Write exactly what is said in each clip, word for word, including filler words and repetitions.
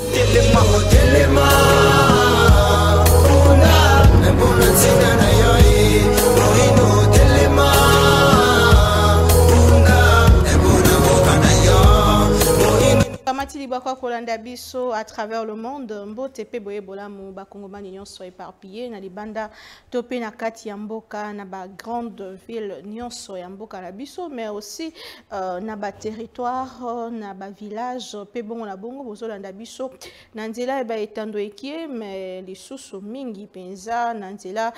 Telema, telema, una, una tina na yoi, oino telema, una, una boka na yo, oino. Matili Bakwa Kolanda Biso à travers le monde, Mbote pe boye bolamu ba Kongomani nyonso éparpillés na libanda topé na kati ya mboka na ba grande ville nyonso ya mboka na biso, mais aussi euh, na ba territoire na ba village pe bongo na bongo bozolanda biso na nzela ba etando ekie mais lisusu mingi penza na nzela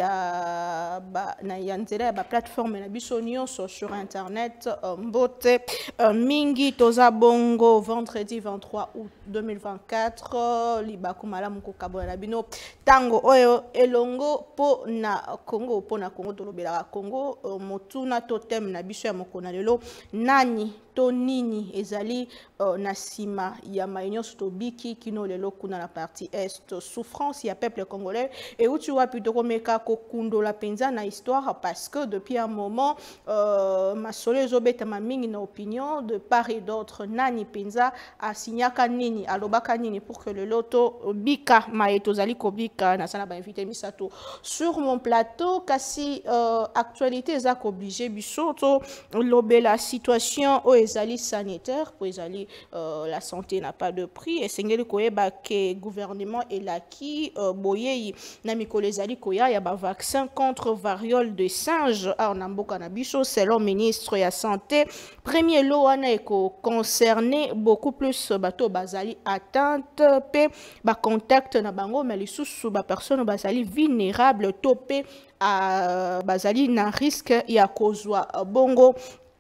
ya ba na ya nzela ya ba plateforme na biso nyonso sur internet. euh, Mbote euh, mingi toza bongo vendredi vingt-trois août deux mille vingt-quatre, libaku malamu ko kabona bino tango oyo elongo po na Congo, po na Congo tolobela Congo, motuna totem na biso ya mokona lelo nani to nini ezali uh, na sima ya maïnyos tobiki kino lelo kuna na partie est, souffrance ya peuple congolais et où tu vois plutôt comme ka kokundo la penza na histoire, parce que depuis un moment euh, ma sole zobeta ma mingi na opinion de part et d'autre nani penza a signaka nini alobaka nini pour que le loto bika maeto zali kobika na sana ba invité misato sur mon plateau kasi euh, actualité za obligé bisoto lobela situation o ezali sanitaire pour ezali euh, la santé n'a pas de prix et sengeli koyeba ke gouvernement elaki euh, boyei na mikolo ezali koya ya ba vaccin contre variole de singe a na mboka na biso selon ministre ya santé. Premier lot wana eko concerné beaucoup plus bato bazali atteinte pe ba contact na bango mais lisusu ba personne bazali vulnérable topé à bazali na risque ya kozwa bongo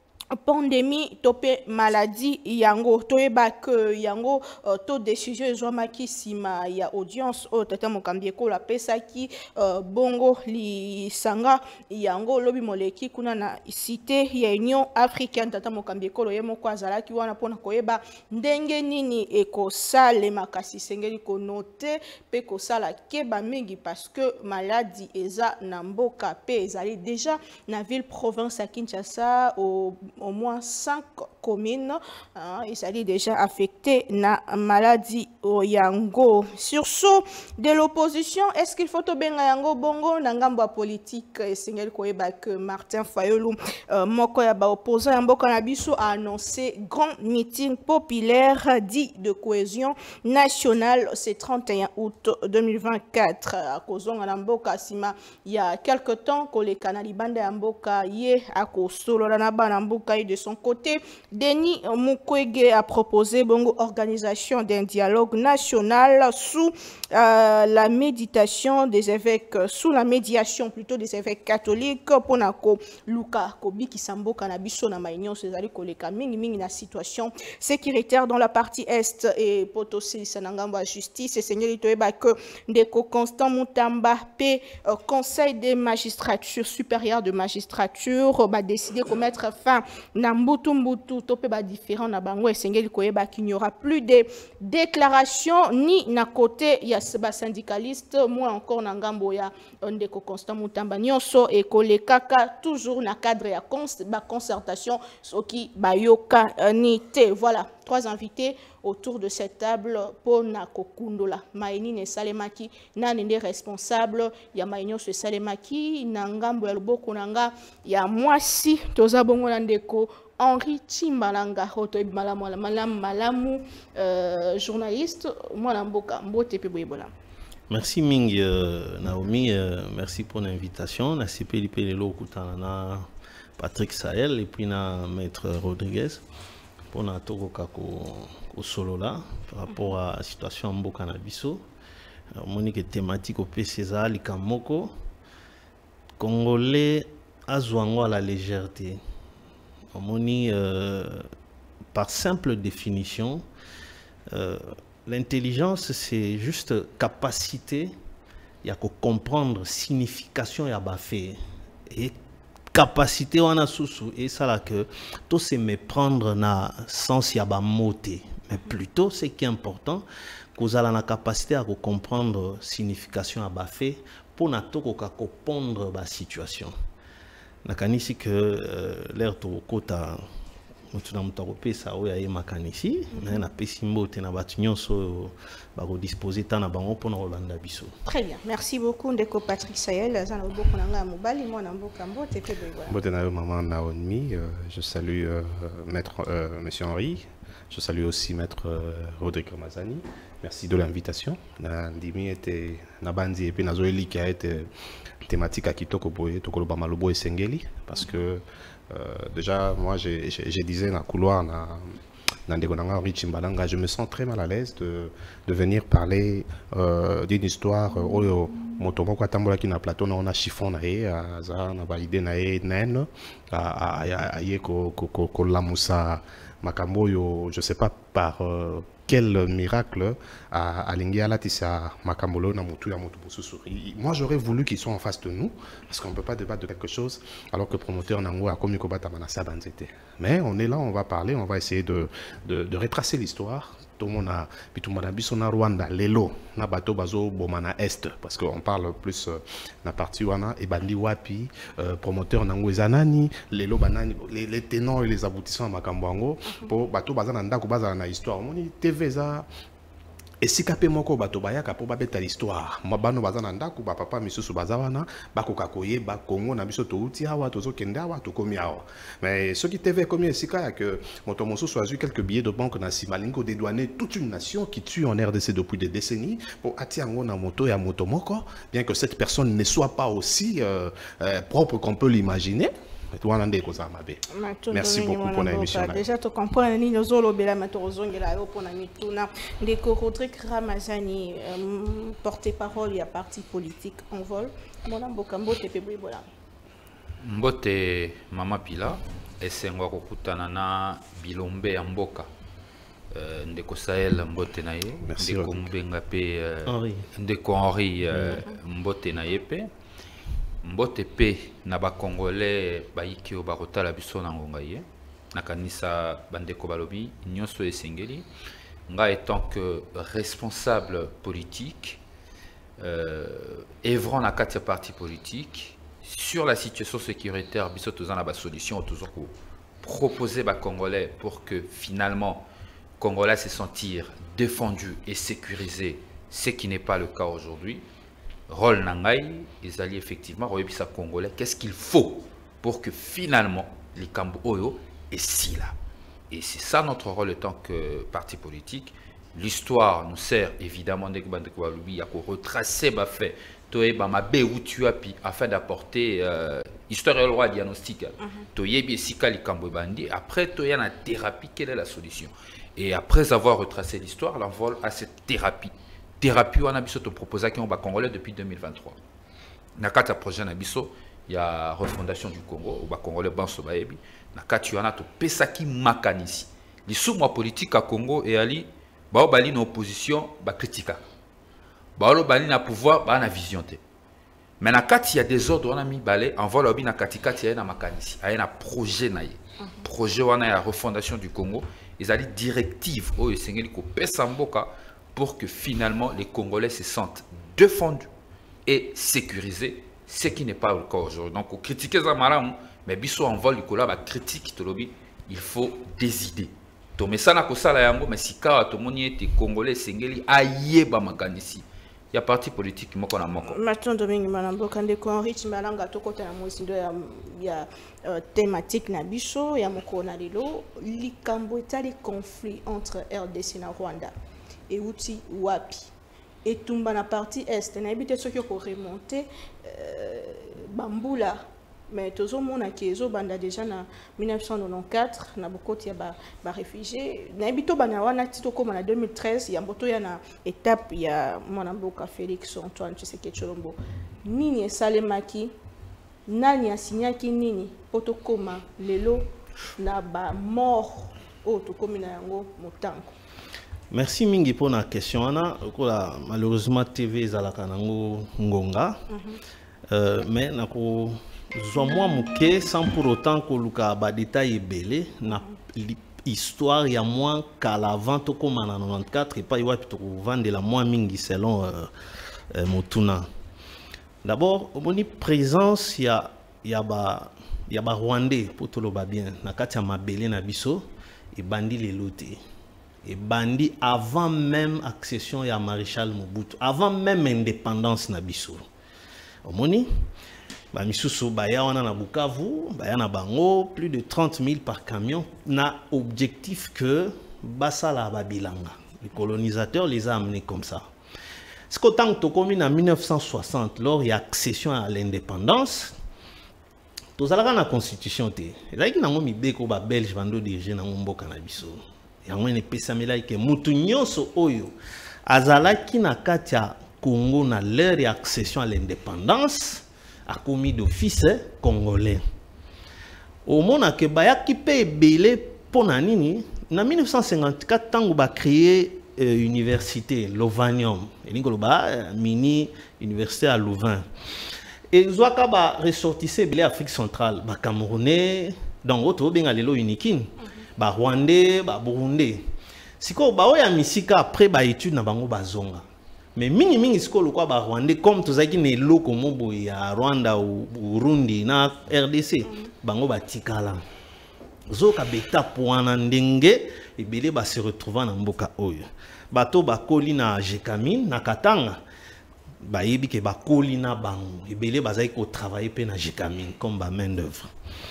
pandémie topé maladie yango toyeba que yango uh, to décision ezwamaki sima ya audience o tata mokambi ekola pesaki uh, bongo li sanga yango lobi moleki kuna na cité ya Union africaine tata mokambi ekolo ye moko azalaki wana pona koyeba ndenge nini ekosale makasi sengeli ko noter pe kosala keba mingi parce que maladie eza na mboka pe ezali déjà na ville province à Kinshasa au au moins cinq communes, hein, ils sont déjà affectés na maladie au yango. Sur ce, de l'opposition, est-ce qu'il faut to benga yango bongo nangamba politique et signal koyeba que Martin Fayulu euh, moko ya ba opposant yambo kanabiso a annoncé grand meeting populaire dit de cohésion nationale ce trente et un août deux mille vingt-quatre à kozonga na mboka sima il y a quelque temps que les canalibanda ya mboka ye a kosolo na bana mboka de son côté. Denis Mukwege a proposé bongo organisation d'un dialogue national sous euh, la méditation des évêques, sous la médiation plutôt des évêques catholiques pour nako luka kobi kisambo kanabiso na maïnion sezali koleka mingi mingi na situation sécuritaire dans la partie est et potosi sanangamba justice et seigneur toeba que ndeko Constant Mutamba pe euh, conseil des magistratures supérieures de magistrature va décider de mettre fin na mbutu mbutu topé ba différent na bango esengeli koyeba qu'il n'y aura plus de déclarations ni na côté ya ba syndicaliste moi encore na ngambo ya ndeko Constant Mutamba nyonso et kolekaka toujours na cadre ya cons ba concertation soki bayoka ni te. Voilà trois invités autour de cette table pour na kokundola maini ne salemaki nanende responsable ya mainyo se salemaki na ngambo ya loboko nanga ya mwasi toza bongo na ndeko Henri Chimbalanga hoto malamu malamu malamu euh, journaliste mwana mboka mbote pe boyebola. Merci mingi euh, Naomi, euh, merci pour l'invitation. Na C P L P lelo kutana Patrick Sahel et puis na maître Rodriguez pour na toko kako au solo là par rapport à la situation mboka na biso. Monique thématique au P C za likamoko congolais azwango à la légèreté. Moni euh, par simple définition euh, l'intelligence c'est juste capacité ya ko comprendre signification ya ba fait et capacité wana susu et ça là que tout se méprendre na sens ya ba moté mais plutôt ce qui est important que ala na capacité à comprendre signification ya ba fait pour na toko ka comprendre ba situation. Nakanisi que euh, l'air to kota mutu na mutu akopesa oyo aye makanisi mais napesi mbote na bato nyonso oyo bakodispose ta na bango mpona kolanda biso. Très bien, merci beaucoup ndeko Patrick Sayel aza na loboko na ngai ya mobali mwana mboka mbote pe boye voilà. Mbote na yo maman Naomi, euh, je salue euh, maître euh, monsieur Henri, je salue aussi maître euh, Rodrigue Ramazani. Merci de l'invitation. Na ndimi était na bandi et puis na zoeli qui a été thématique à kitoko boye tokoloba malobo esengeli parce que euh, déjà moi j'ai je disais dans couloir na je me sens très mal à l'aise de, de venir parler euh, d'une histoire où motomoko atambola ki na plateau na ona chiffon na ye aza na validé na ye nen a ye ko ko ko lamusa makambo yo je sais pas par euh, quel miracle à alingi alatisa makambolo na mutu ya mutu bosusu. Moi j'aurais voulu qu'ils soient en face de nous parce qu'on ne peut pas débattre de quelque chose alors que promoteur nango a commis kobata manasa banzete. Mais on est là, on va parler, on va essayer de de, de retracer l'histoire. Tout le monde a tout le monde a biso na Rwanda lelo na bato bazo bomana est parce qu'on parle plus euh, na partie wana et bandi wapi euh, promoteur nango ezanani lelo banani les, les tenants et les aboutissants makambo ngo pour bato bazana ndako bazana na histoire moni T V za esika pe moko bato bayaka po babeta l'histoire mabano bazana ndako ba papa misusu bazawana bakoka koyeba Congo na biso touti awa tozo kende awa to komi awa mais ce qui T V comme esika ya que moto mosusu a eu quelques billets de banque na simalingo dédouaner toute une nation qui tue en R D C depuis des décennies pour atiango na moto ya moto moko bien que cette personne ne soit pas aussi euh, euh, propre qu'on peut l'imaginer. Merci beaucoup pour l'émission. Déjà, tu comprends, nous avons Rodrigue Ramazani, porte-parole, il y a parti politique en vol. Mbote Mama Pila, esengwa kokutana na bilombe ya mboka. Ndeko Sahel mbote na ye, ndeko Mbenga pe ndeko Henri mbote na ye pe. Mbote pe na ba Congolais baiki o bakotala biso na ngonga ye nakanisa bandeko balobi nyonso esengeli nga étant que responsable politique euh, œuvrant na quatre partis politiques sur la situation sécuritaire biso tozana ba solution toujours pour proposer ba Congolais pour que finalement Congolais se sentir défendus et sécurisés, ce qui n'est pas le cas aujourd'hui. Rôle Nangaï, ils allaient effectivement regarder Congolais. Qu'est-ce qu'il faut pour que finalement les Kambo Oyo est si là. Et c'est ça notre rôle en tant que parti politique. L'histoire nous sert évidemment de retracer ma fait, afin d'apporter euh, histoire et loi diagnostic. Après, il y a une thérapie. Quelle est la solution? Et après avoir retracé l'histoire, l'envol à cette thérapie. Thérapie wana biso to proposa ki on ba Congolais depuis deux mille vingt-trois. Na kata projet na biso il y a refondation du Congo au ba Congolais banso baebi na kati wana to pesaki makanisi. Li soumwa politique à Congo et ali ba bali na opposition ba critica. Ba lo bali na pouvoir ba na vision te. Mais na kati il y a des ordres on a mis balé envoie lobi na kati kati ya na makanisi. Aya na projet na ye. Projet wana ya refondation du Congo, ils ali directive o esengeli ko pesa mboka pour que finalement les Congolais se sentent défendus et sécurisés, ce qui n'est pas le cas aujourd'hui. Donc, critiquer Zamaram, mais biso en vol du collab à critique, il faut des idées. To mesana ko sala yango mais si ka to moni ete Congolais sengeli ayeba makanisi. Il y a parti politique moko na moko. Maintenant Dominique Malambo kande ko Henri Malanga to kota na mwisindo ya ya thématique na biso ya moko na lelo likambo etali conflit entre R D C na Rwanda. Et outil wapi et tumba na partie est na habité ce qui ko remonter euh, bambula mais tozo mona kezo banda déjà na mille neuf cent quatre-vingt-quatorze na bokoti ya ba, ba réfugiés na habito bana wana tito comme en deux mille treize ya mboto ya na étape ya mwana mboka Félix Antoine Tshisekedi Tshilombo nini esalemaki nani asinyaki nini poto koma lelo na ba mort o to komina yango motango. Merci mingi pour la question. Ana, malheureusement T V zalaka nango ngonga. Euh, mais nako zomwa muke sans pour autant que luka ba détail belé na histoire ya moins qu'à l'avant to comme en quatre-vingt-quatorze et pas y to vendre la moins mingi selon euh, euh, Motuna. D'abord, au moni présence ya ya ba il y a ba Rwandais pour tout le bien na kati ya mabele na biso et bandi les lotés et bandi avant même accession ya maréchal Mobutu, avant même indépendance na biso. Omoni ba misusu ba ya wana na Bukavu, ba ya na bango plus de trente mille par camion na objectif que basala ba bilanga. Les colonisateurs les a amenés comme ça. Ce qu'autant que commis en mille neuf cent soixante lors il y a accession à l'indépendance, tous à la constitution té. Là il y a un mibeko ba belge bando dirigé na mboka na biso. Il y a un pesa mela que mutu nyonso oyo azala ki na katia Congo na leur accession à l'indépendance a commis d'office congolais. Au moment que baya ki pe belé pona nini na mille neuf cent cinquante-quatre tango ba créé euh, université Lovanium et ngoloba mini université à Louvain. Et Zouaka ba ressortissait belé Afrique centrale, ba Camerounais, donc autre bien alelo unikin, ba Rwandais, ba Burundais. Siko ba oya misika après ba étude na bango ba zonga. Mais mingi mingi siko lokwa ba Rwandais comme tozaki ne loko mobo ya Rwanda ou Burundi na R D C, bango ba tikala. Zoka beta poana ndenge ebele ba se retrouver na mboka oyo. Bato ba koli na Jekamine na Katanga. Ba yebi ke ba koli na bango ebele bazai ko travailler pe na Jekamine comme ba main d'œuvre.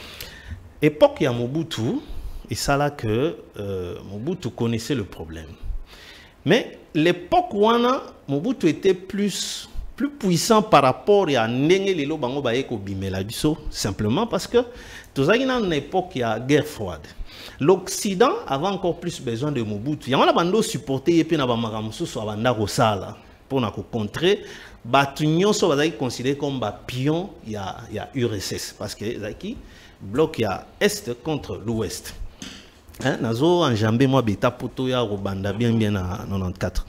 Époque ya Mobutu, et ça là que euh, Mobutu connaissait le problème. Mais l'époque où Mobutu était plus plus puissant par rapport à ndenge lelo bango ba yeko bimela biso simplement parce que tozaki na une époque ya guerre froide. L'Occident avait encore plus besoin de Mobutu. Il y a un bando supporté et puis na ba makamusu so banda ko sala pour na ko contrer batu nyonso bazaki considéré comme ba pion ya ya U R S S parce que zaki bloc ya est contre l'ouest. Hein, nazo enjambé moi beta poto ya Rwanda bien bien à quatre-vingt-quatorze.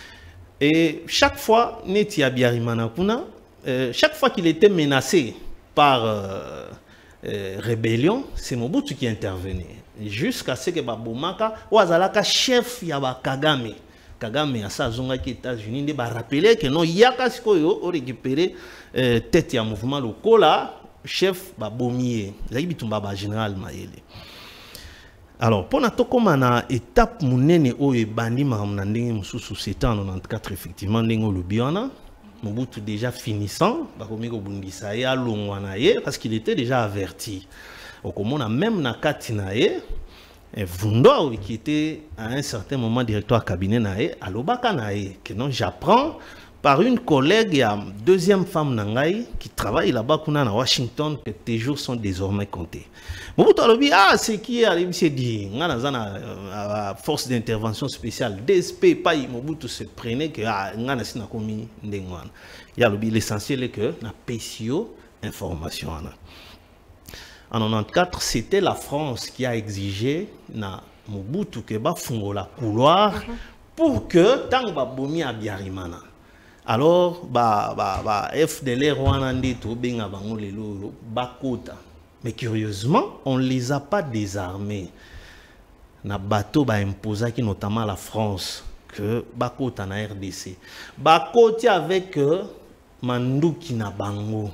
Et chaque fois neti ya Biarimana kuna euh, chaque fois qu'il était menacé par euh, euh, rébellion, c'est Mobutu qui intervenait jusqu'à ce que Babomaka wazalaka chef ya ba Kagame. Kagame a sa zonga qui États-Unis de ba rappeler que non yaka sikoyo o récupérer euh, tête ya mouvement lokola chef Babomie. Zaki bitumba ba général Mayele. Alors, pour notre comme étape munene o e bandi maramna ndenge mususu c'était en quatre-vingt-quatorze effectivement ndenge le biona Mobutu déjà finissant bakomiko bundisa ya longwana ye parce qu'il était déjà averti. Au komona même na katina ye Vundo qui était à un certain moment directeur cabinet nae alobaka nae que non j'apprends par une collègue et une deuxième femme nangai qui travaille là-bas à Washington que tes jours sont désormais comptés. Mobutu alobi ah c'est qui a dit ngana zana force d'intervention spéciale D S P pas Mobutu se prenait que ah ngana sina komi ndengwana. Ya lobi l'essentiel est que na P C O information ana. En quatre-vingt-quatorze, c'était la France qui a exigé na Mobutu que ba fungola couloir pour que tant ba bomi a Biarimana. Alors, bah, bah, bah, F D L R Rwanda to benga bango lelo bakota. Mais curieusement, on ne les a pas désarmés. Na bateau ba imposa qui notamment la France que bakota na R D C. Bakoti avec euh, Manduki na bango.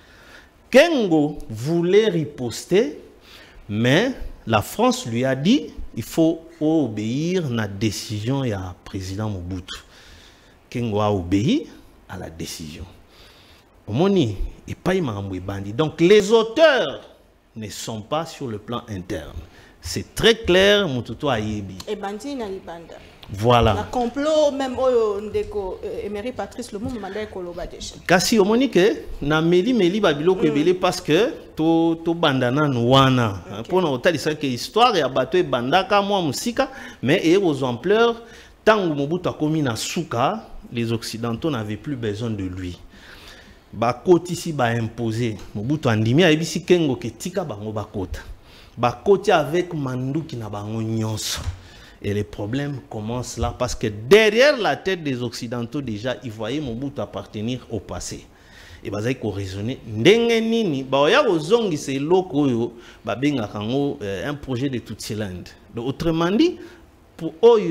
Kengo voulait riposter, mais la France lui a dit il faut obéir à la décision du président Mobutu. Kengo a obéi à la décision. Omoni et pas bandi. Donc les auteurs ne sont pas sur le plan interne. C'est très clair, Motutu Ayebi. Et bandi na libanda. Voilà. La complot même au ndeko Emery Patrice le monde mandé koloba déjà. Kasi omoni que na meli meli babilo kebele parce que to to bandana nwana. Pour na otalisa que histoire ya bato e bandaka moi musika mais et aux ampleurs tant Mobutu a commis na suka, les occidentaux n'avaient plus besoin de lui. Ba koti si ba imposé. Mobutu andimi a ebisi kengo ke tika bango ba kota. Ba koti avec Manduki na bango nyonso. Et les problèmes commencent là parce que derrière la tête des Occidentaux déjà, ils voyaient Mobutu appartenir au passé. Et bah, ils ont raisonné. Ndenge nini, bah, ya ozongi c'est loko yo, bah, benga kango un projet de Tutsi Land. Donc autrement dit, pour oyo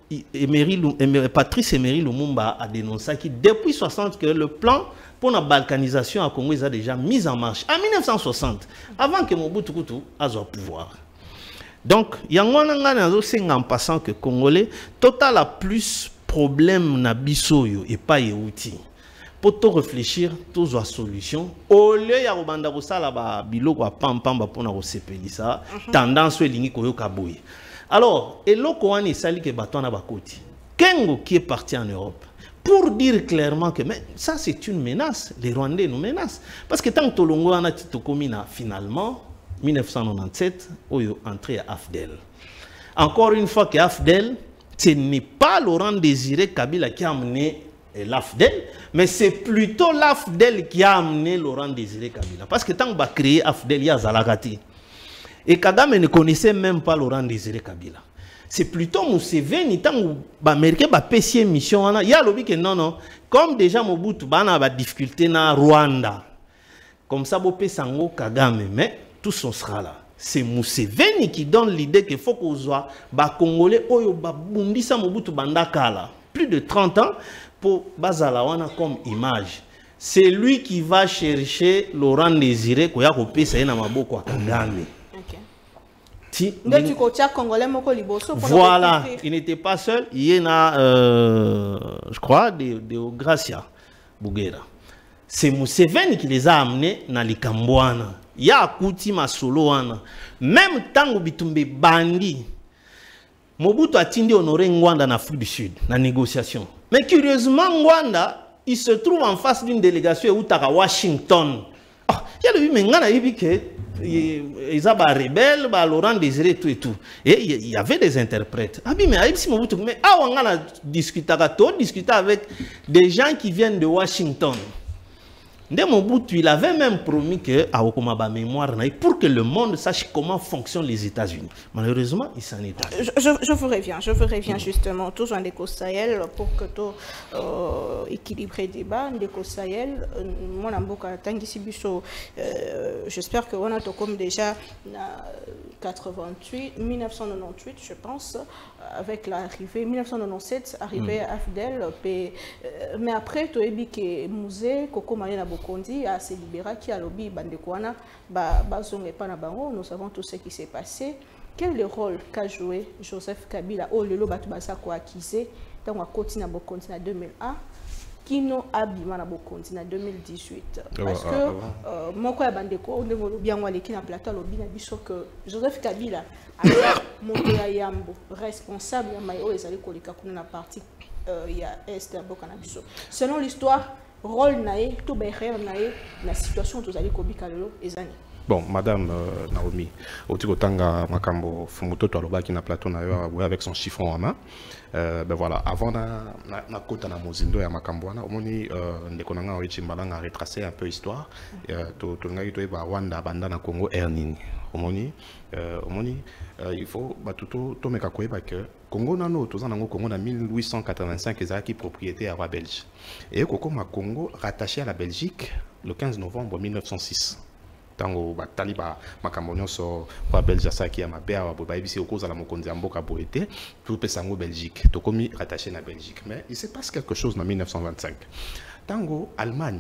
Emery, Patrice Emery Lumumba a dénoncé que depuis soixante que le plan pour la balkanisation à Congo est déjà mis en marche. En mille neuf cent soixante, avant que Mobutu Kutu ait au pouvoir. Donc, il y a un passant que Congolais, total a plus problème na bisoyo et pas yéouti. Pour tout réfléchir, tous aux solutions. Au lieu de Robanda Rosala, ba bilo kwa pam pam ba pona rosepeli ça. Tendance we lingi koyo kaboui. Alors, et l'oko wani sali ke baton na bakoti. Kengo qui est parti en Europe pour dire clairement que mais ça c'est une menace. Les Rwandais nous menacent parce que tant que Tolongo ana titokomina finalement mille neuf cent quatre-vingt-dix-sept oyo entré à Afdel. Encore une fois que Afdel, ce n'est pas Laurent Désiré Kabila qui a amené l'Afdel, mais c'est plutôt l'Afdel qui a amené Laurent Désiré Kabila. Parce que tant qu'on a créé Afdel, il y a Zalagati. Et Kagame ne connaissait même pas Laurent Désiré Kabila. C'est plutôt Museveni, tant que l'Américain a fait une mission, il y a lobby que non, non. Comme déjà Mobutu a des difficultés dans Rwanda. Comme ça, Bopé Sango Kagame, mais tout son sera là. C'est Museveni qui donne l'idée qu'il faut qu'on soit les Congolais, Oyo Babundisa Mobutu Bandakala. Plus de trente ans pour Bazalawana comme image. C'est lui qui va chercher Laurent Désiré Koya Kopé Sayena Maboko Kagame. Voilà, il n'était pas seul. Il y en a, euh, je crois, de, de Gracia Bougera. C'est Museveni qui les a amenés dans les Kambouana. Il y a Kouti Masoloana. Même tant que Bitumbe Bandi, Mobutu a tindi honoré Ngwanda en Afrique du Sud, dans la négociation. Mais curieusement, Ngwanda, il se trouve en face d'une délégation à Washington. Il y a le Mengana, il dit que ils ont des rebelles, Laurent Désiré, tout et tout. Et il y avait des interprètes. Ah, mais si Mobutu, mais ah, on a discuté avec des gens qui viennent de Washington. Mobutu, il avait même promis que à Okomaba mémoire pour que le monde sache comment fonctionnent les États-Unis. Malheureusement, il s'en est allé. Je, je, je vous reviens, je vous reviens mmh. justement tous en déco Sahel pour que tout euh, équilibrer débat en déco Sahel. Moi, en Tanguy Bisso, j'espère que on a tout comme déjà quatre-vingt-huit, mille neuf cent quatre-vingt-huit, je pense, avec l'arrivée mille neuf cent quatre-vingt-dix-sept, arrivée à Afdel, mais après tout est que musée Koko Mayena Bokondi a se libéré qui a lobby bandekwana ba bazonge pana bango. Nous savons tout ce qui s'est passé. Quel est le rôle qu'a joué Joseph Kabila au lelo batu basa ko accusé dans a continué na Bokondi en deux mille un qui no abima na Bokondi en deux mille dix-huit parce que moko ya bandeko ndemo bien ngwa leki na plateau lobby na biso que Joseph Kabila a monté ya yambo responsable ya mayo ezali kolika kuna na partie il y a Esther Bokanabiso. Selon l'histoire, rôle naé, tout bérer naé, la situation tous allez kobika lelo ezani. Bon, Madame euh, Naomi, au Tigotanga Makambo Fumuto Toloba qui na plateau na avec son chiffon en main. Euh, ben voilà, avant na na, na kota na mozindo ya Makambwana, omoni euh, ndekonanga oichimbalanga a retracé un peu l'histoire. Euh, to to ngai to ba Rwanda banda na Congo Ernini. Omoni euh, omoni euh, il faut batuto to meka koyeba que Congo nano tozana ngo Congo na mille huit cent quatre-vingt-cinq ezaki propriété à roi belge. Et Koko ma Congo rattaché à la Belgique le quinze novembre mille neuf cent six. Tango batali ba makambo nyonso kwa Belgique saki ya mabea wa boba ibisi okoza la mokonzi mboka boete tout pesango Belgique to komi rattaché na Belgique. Mais il se passe quelque chose en mille neuf cent vingt-cinq. Tango Allemagne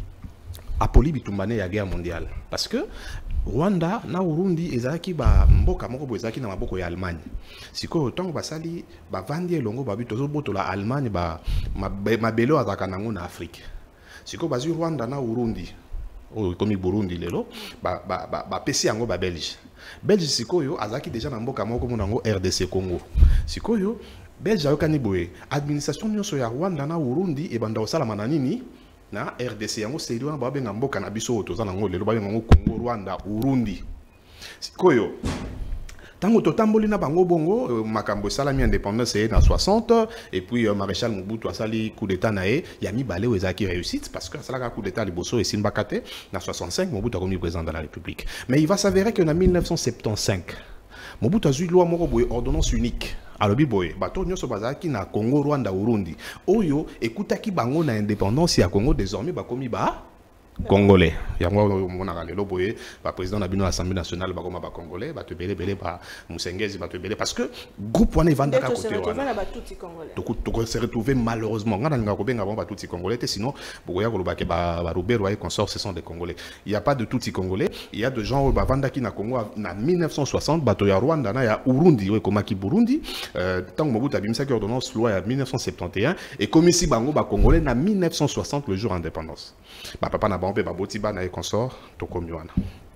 a poli bitumbane ya guerre mondiale parce que Rwanda na Burundi ezaki ba mboka moko bo ezaki na maboko ya Allemagne. Siko tango basali ba vandi elongo ba bitozo botola Allemagne ba mabelo azaka nango na Afrique. Siko bazi Rwanda na Burundi comme Burundi lelo ba ba ba, ba pesi yango ba Belge. Belge sikoyo azaki déjà na mboka moko monango R D C Congo. Sikoyo Belge ayokani boye administration nyonso ya Rwanda na Burundi e banda osala mananini na R D C yango seido na ba benga mboka na biso toza nango lelo ba benga ngo Congo Rwanda Burundi. Sikoyo tango totamboli na bango bongo makambo salami indépendance en soixante et puis euh, maréchal Mobutu asali coup d'état naé ya mi balé ezaki réussite parce que ça coup d'état liboso et Simbakate na soixante-cinq Mobutu a commis président de la République. Mais il va s'avérer que en mille neuf cent soixante-quinze Mobutu a eu loi moko boye ordonnance unique alobi boye bato nyonso bazaki na Congo Rwanda Burundi oyo ekutaki bango na indépendance ya Congo désormais ba komi ba Congolais. Yango mona galelo boye ba président na bino de l'Assemblée nationale ba koma ba congolais ba te belé belé ba Musengezi ba te belé parce que groupe wana vanda ka côté wana. To to se retrouver malheureusement ngana nga ko benga ba tuti congolais sinon boya ko ba ke ba ba Robert et consorts ce sont des congolais. Il y a pas de tuti congolais, il y a de gens ba vanda ki na Congo na mille neuf cent soixante bato ya Rwanda na ya Urundi we koma ki Burundi euh tant Mobutu abimisa ki ordonnance loi ya mille neuf cent soixante et un et comme ici bango ba congolais na mille neuf cent soixante le jour d'indépendance. Ba papa na bambe ba botiba na consort to komiwana.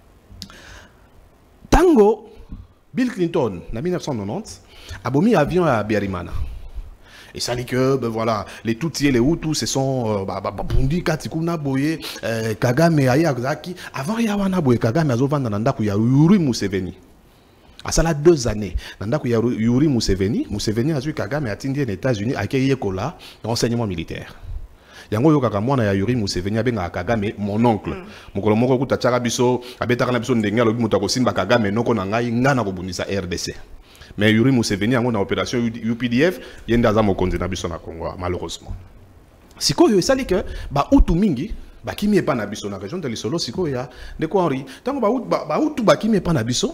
Tango Bill Clinton en mille neuf cent quatre-vingt-dix a bomi avion à Biarimana. Et ça dit que ben voilà les Tutsis et les Hutus ce sont bah bah Burundi Katikuna Boye Kagame Ayazaki avant Yawana Boye Kagame azovanda nanda ku ya Yuri Museveni. À ça là deux années nanda ku ya Yuri Museveni Museveni a vu Kagame atteindre les États-Unis accueillir Kola renseignement militaire. Yango yo kaka mwana ya Yuri Museveni abenga Kagame mon oncle mokolo moko kuta tchaka biso abetaka na biso ndenge alobi muta ko simba Kagame noko na ngai ngana ko bundisa R D C mais Yuri Museveni yango na opération U P D F yenda za mokonzi na biso na Congo malheureusement sikoyo esali que ba utu mingi ba kimi epa na biso na région de l'Isolo sikoyo ya ndeko Henri tango ba utu ba utu ba kimi epa na biso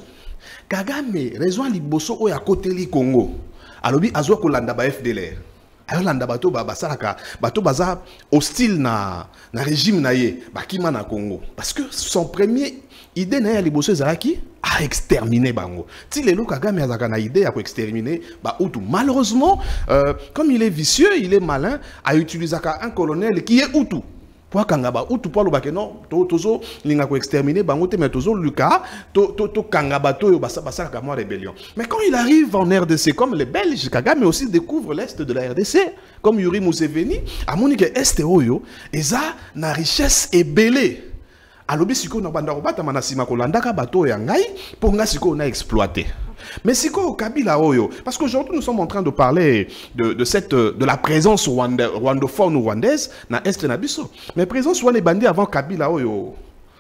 Kagame raison liboso o ya koteli Congo alobi azwa kolanda ba F D L R ayolanda bato ba basalaka bato baza hostile na na régime na ye bakima na Congo parce que son premier idée na ya liboso ezalaki a exterminer bango ti lelo Kagame azaka na idée ya ko exterminer ba utu malheureusement euh, comme il est vicieux il est malin a utilisé un colonel qui est utu pour kangaba utu pour lobake non to tozo linga ko exterminer bango te mais tozo luka to to to kangaba to yo basa basa ka moi rébellion mais quand il arrive en R D C comme les Belges Kagame aussi découvre l'est de la R D C comme Yuri Museveni a moni que est oyo eza na richesse ebelé alobi siko na banda robata manasima ko landaka bato ya ngai pour nga siko na exploiter. Mais c'est quoi au Kabila Oyo? Parce qu'aujourd'hui nous sommes en train de parler de, de, cette, de la présence rwanda, rwandophone ou rwandaise dans l'Est de Nabiso. Mais présence rwandais bandit avant Kabila Oyo,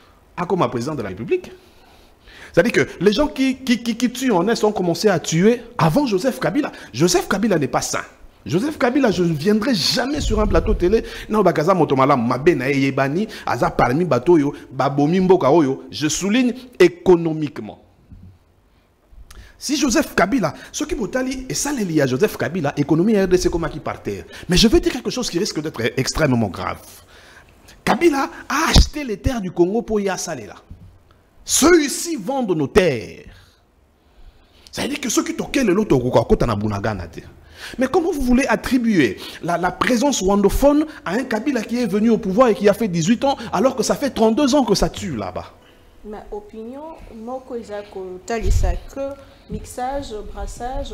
a comme président de la République. C'est-à-dire que les gens qui, qui, qui, qui tuent en Est ont commencé à tuer avant Joseph Kabila. Joseph Kabila n'est pas saint. Joseph Kabila, je ne viendrai jamais sur un plateau télé. Non, bakaza motomala mabena yebani, aza parmi batoyo, babomi mboka oyo. Je souligne économiquement. Si Joseph Kabila, ce qui est et ça lié à Joseph Kabila, économie R D C comme qui par terre. Mais je vais dire quelque chose qui risque d'être extrêmement grave. Kabila a acheté les terres du Congo pour y assaler là. Ceux-ci vendent nos terres. Ça veut dire que ceux qui toquent le lot mais comment vous voulez attribuer la, la présence rwandophone à un Kabila qui est venu au pouvoir et qui a fait dix-huit ans alors que ça fait trente-deux ans que ça tue là-bas? Ma opinion, moi, que mixage, brassage,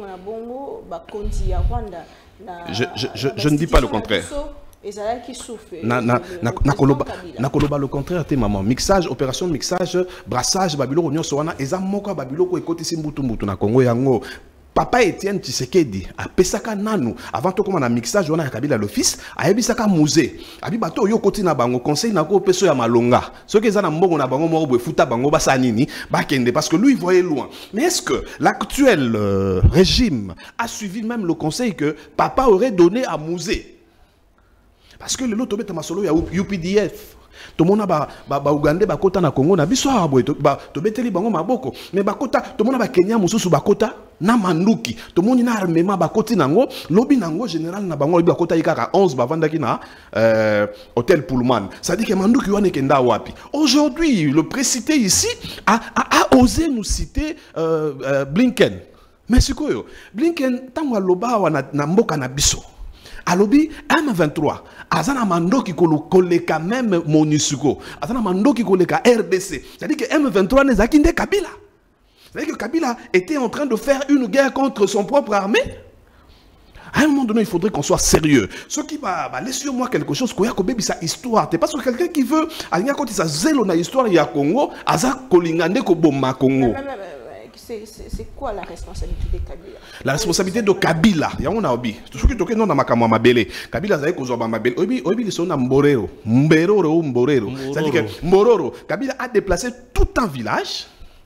je, je, je, je ne dis pas le contraire. Na na na na koloba na koloba le contraire te maman mixage opération mixage brassage babilo onyo soana eza moko babilo ko ekotisi mbutu mbutu na Congo yango Papa Etienne Tshisekedi a pesaka nanu avant to comme na mixage wana ya Kabila l'office a yebisaka musée abi bato yo koti na bango conseil na ko peso ya malonga ce que za na mbongo na bango moko bofuta bango basa nini ba kende parce que lui il voyait loin. Mais est-ce que l'actuel euh, régime a suivi même le conseil que papa aurait donné à musée? Parce que le lot tobeta masolo ya U P D F tout le monde ba ba ba Uganda ba kota na Congo na biso aboy to ba to beteli bango maboko mais ba kota tout le monde ba Kenya mususu ba kota na manduki tout le monde na armement ba koti nango lobi nango général na bango ba kota ikaka onze ba vandaki na euh, hôtel Pullman ça dit que manduki wane kenda wapi. Aujourd'hui le précité ici a, a, a osé nous citer euh, euh, Blinken mais sikoyo Blinken tango loba wana na mboka na biso alobi M vingt-trois azana mandoki koleka même MONUSCO azana mandoki koleka R D C c'est-à-dire que M vingt-trois nezaki nde Kabila c'est-à-dire que Kabila était en train de faire une guerre contre son propre armée. À un moment donné il faudrait qu'on soit sérieux. Ce qui va bah, laisser moi quelque chose qu'on y a que sa histoire parce que quelqu'un qui veut aller quand il sa zélo na histoire ya Congo aza kolingande ko bomba Congo. C'est quoi la responsabilité de Kabila? La responsabilité de Kabila, il y a un obi. Tout ce qui toque non na makamwa mabele. Kabila zaye kozoba mabele. Obi obi li sona mborero, mberoro ou mborero. C'est-à-dire que mbororo, Kabila a déplacé tout un village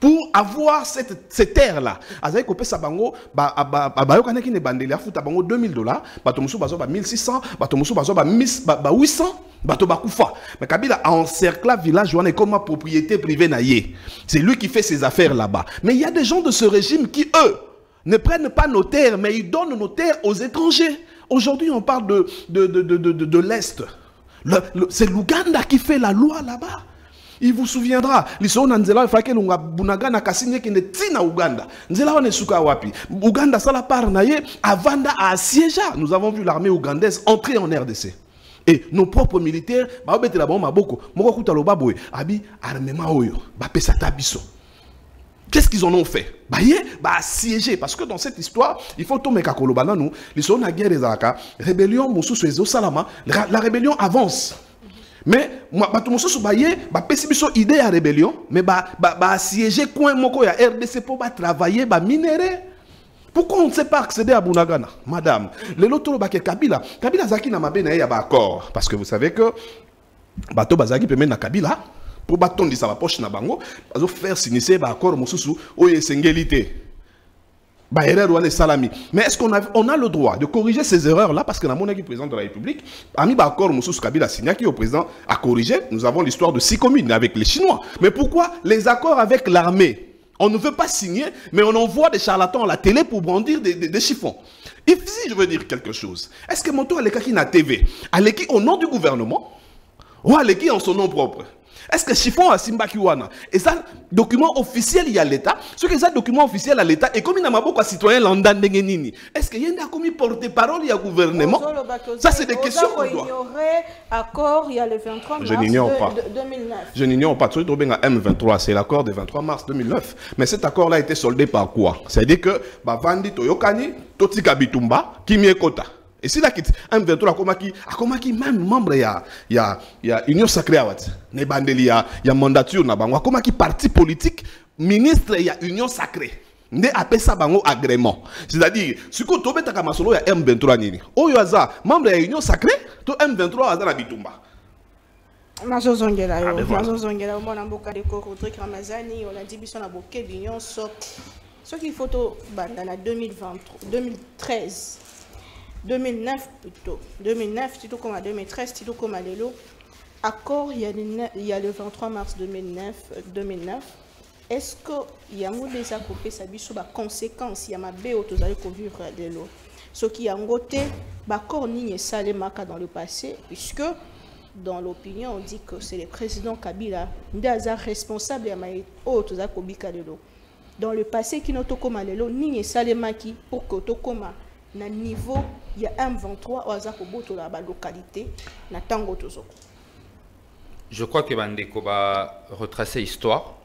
pour avoir cette, cette terre-là. Azaï Kopé Sabango, Bayokaneki ne bandeli a foutu bango deux mille dollars, Batomusu Bazo ba mille six cents, Batomusu Bazo ba huit cents, Bato Bakoufa. Mais Kabila a encerclé le village comme propriété privée naïe. C'est lui qui fait ses affaires là-bas. Mais il y a des gens de ce régime qui, eux, ne prennent pas nos terres, mais ils donnent nos terres aux étrangers. Aujourd'hui, on parle de, de, de, de, de, de, de l'Est. C'est l'Ouganda qui fait la loi là-bas. Il vous souviendra, l'Israël Nzela Fake Lunga Bunagana Kasinye qui n'est tina Ouganda. Nzela on est suka wapi. Ouganda ça la part naye Avanda a assiégé. Nous avons vu l'armée ougandaise entrer en R D C. Et nos propres militaires, ba obete la bomba boko, moko kuta lo baboy, abi armement oyo, ba pesa tabiso. Qu'est-ce qu'ils en ont fait? Bah, bah assiégé. Parce que dans cette histoire, il faut tout mettre à Kolobana, nous, l'histoire de la guerre des Araka, rébellion, Moussou, Suezo, Salama, la rébellion avance. Mais, moi, tout Moussou, Soubaye, bah, pessimisme, idée à rébellion, mais bah, bah, bah, assiégé, coin, moko, ya R D C pour bah, travailler, bah, minérer. Pourquoi on ne sait pas accéder à Bunagana, madame? Le loto, bah, Kabila, Kabila Zaki n'a pas bien accord. Parce que vous savez que, bateau Bazaki peut mettre na Kabila, pour bâton de sa poche na bango, pour faire signer un accord mosusu ou esengélité. Bah erreur ou salami. Mais est-ce qu'on a on a le droit de corriger ces erreurs là parce que la monnaie qui président de la République a mis accord mosusu Kabila signé qui au président a corrigé. Nous avons l'histoire de six communes avec les Chinois. Mais pourquoi les accords avec l'armée? On ne veut pas signer, mais on envoie des charlatans à la télé pour brandir des, des, des chiffons. Et si je veux dire quelque chose, est-ce que Moto Aleki na T V, Aleki au nom du gouvernement ou Aleki en son nom propre? Est-ce que chiffon à Simba Kiwana? Et ça, document officiel, il y a l'État. Ce que ça, document officiel à l'État, et comme il n'y a pas beaucoup de citoyens lambda n'engenini. Est-ce qu'il y a comme porte-parole, il y a gouvernement? Ça, c'est des questions qu'on doit. Accord, il y a le vingt-trois mars Je n'ignore pas. deux mille neuf. Je n'ignore pas. Tu sais, M vingt-trois, c'est l'accord du vingt-trois mars deux mille neuf. Mais cet accord-là a été soldé par quoi? C'est-à-dire que, Bavandi Toyokani, Totika Bitumba, Kimie Kota. Et si la quitte M vingt-trois, comment qui même membre, il y a, il y a, il y a Union Sacrée, il y a, il y a mandature, comment qui parti politique, ministre, il y a Union Sacrée. Ne appelle ça bango agrément. C'est-à-dire, si vous tombez à Kamasolo, il y a M vingt-trois nini. Oh, il y a membre de l'Union Sacrée, to M vingt-trois, il y a Bitumba. Mazo Zongela, Mazo Zongela, on a beaucoup de Rodrigue Ramazani, on a dit que on a beaucoup d'union. Ce qu'il faut dans deux mille vingt-trois, deux mille treize. deux mille neuf plutôt. deux mille neuf, tout comme à deux mille treize, tout comme à l'élo. Accord, il y, a le, il y a le vingt-trois mars deux mille neuf. Est-ce qu'il y a des accords ça sur la conséquence, il y a ma béo, tout allez couvrir de l'eau. Ce qui a ngoté, l'accord n'y ça les marques dans le passé, puisque dans l'opinion, on dit que c'est le président Kabila, qui est responsable de ma haute de l'eau. Dans le passé, qui n'a pas comme à l'élo, n'y ça les marques pour que tout comme na niveau il y a M vingt-trois oza ko boto la localité na tango tozoko. Je crois que Bandeko va retracer l'histoire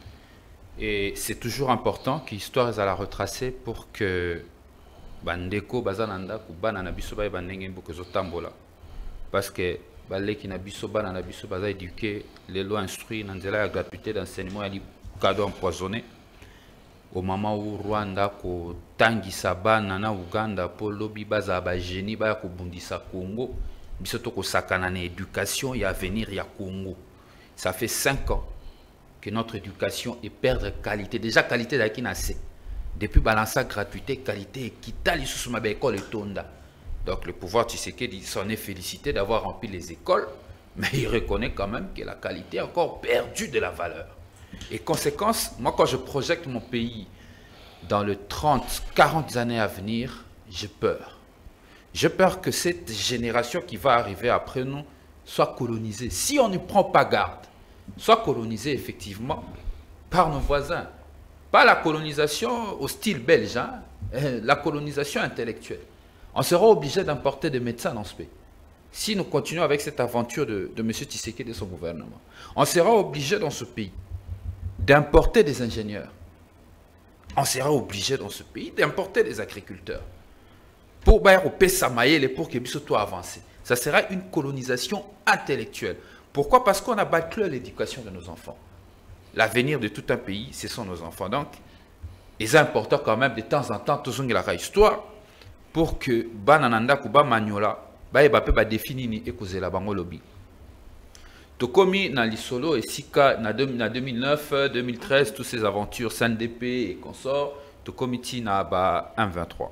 et c'est toujours important que l'histoire est à la retracer pour que Bandeko bazananda ku bana na biso ba bandenge mboka zotambola parce que baleki na biso bana na biso baza éduquer les lois instruits dans la gratuité d'enseignement et cadeau empoisonné. Au moment où Rwanda ko tangisa bana na Uganda po lobi baza ba génie ba ko bundisa Congo biso to ko sakana na éducation et avenir ya Congo. Ça fait cinq ans que notre éducation est perdre qualité, déjà qualité da kina c'est depuis balancer gratuité qualité équitable sous ma école et tonda. Donc le pouvoir Tshisekedi s'en est félicité d'avoir rempli les écoles, mais il reconnaît quand même que la qualité a encore perdu de la valeur. Et conséquence, moi quand je projette mon pays dans les trente, quarante années à venir, j'ai peur. J'ai peur que cette génération qui va arriver après nous soit colonisée. Si on ne prend pas garde, soit colonisée effectivement par nos voisins. Pas la colonisation au style belge, hein, la colonisation intellectuelle. On sera obligé d'importer des médecins dans ce pays. Si nous continuons avec cette aventure de, de M. Tshisekedi et de son gouvernement, on sera obligé dans ce pays d'importer des ingénieurs. On sera obligé dans ce pays d'importer des agriculteurs. Pour et pour que soit avancé. Ça sera une colonisation intellectuelle. Pourquoi? Parce qu'on a battu l'éducation de nos enfants. L'avenir de tout un pays, ce sont nos enfants. Donc, il est important quand même de temps en temps, toujours la histoire, pour que Banananda Kuba Maniola, ba définir et causer la bango lobby. Tokomi na lisolo et sika na deux mille neuf, deux mille treize, toutes ces aventures C N D P et consorts, Tokomi ti na ba un vingt-trois.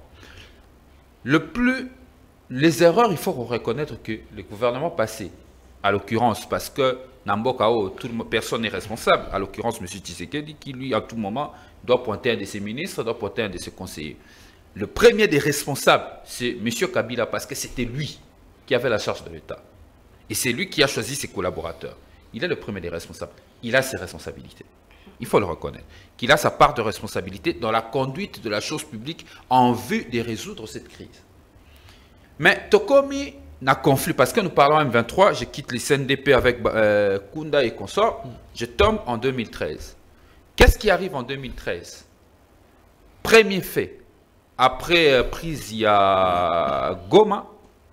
Le plus, les erreurs, il faut reconnaître que le gouvernement passé, à l'occurrence, parce que Nambokao, tout le monde, personne n'est responsable, à l'occurrence M. Tshisekedi, qui lui, à tout moment, doit pointer un de ses ministres, doit pointer un de ses conseillers. Le premier des responsables, c'est M. Kabila, parce que c'était lui qui avait la charge de l'État. Et c'est lui qui a choisi ses collaborateurs. Il est le premier des responsables. Il a ses responsabilités. Il faut le reconnaître. Qu'il a sa part de responsabilité dans la conduite de la chose publique en vue de résoudre cette crise. Mais Tokomi n'a conflit, parce que nous parlons M vingt-trois, je quitte les C N D P avec euh, Kunda et consorts, je tombe en deux mille treize. Qu'est-ce qui arrive en deux mille treize? Premier fait, après euh, prise, il y a Goma,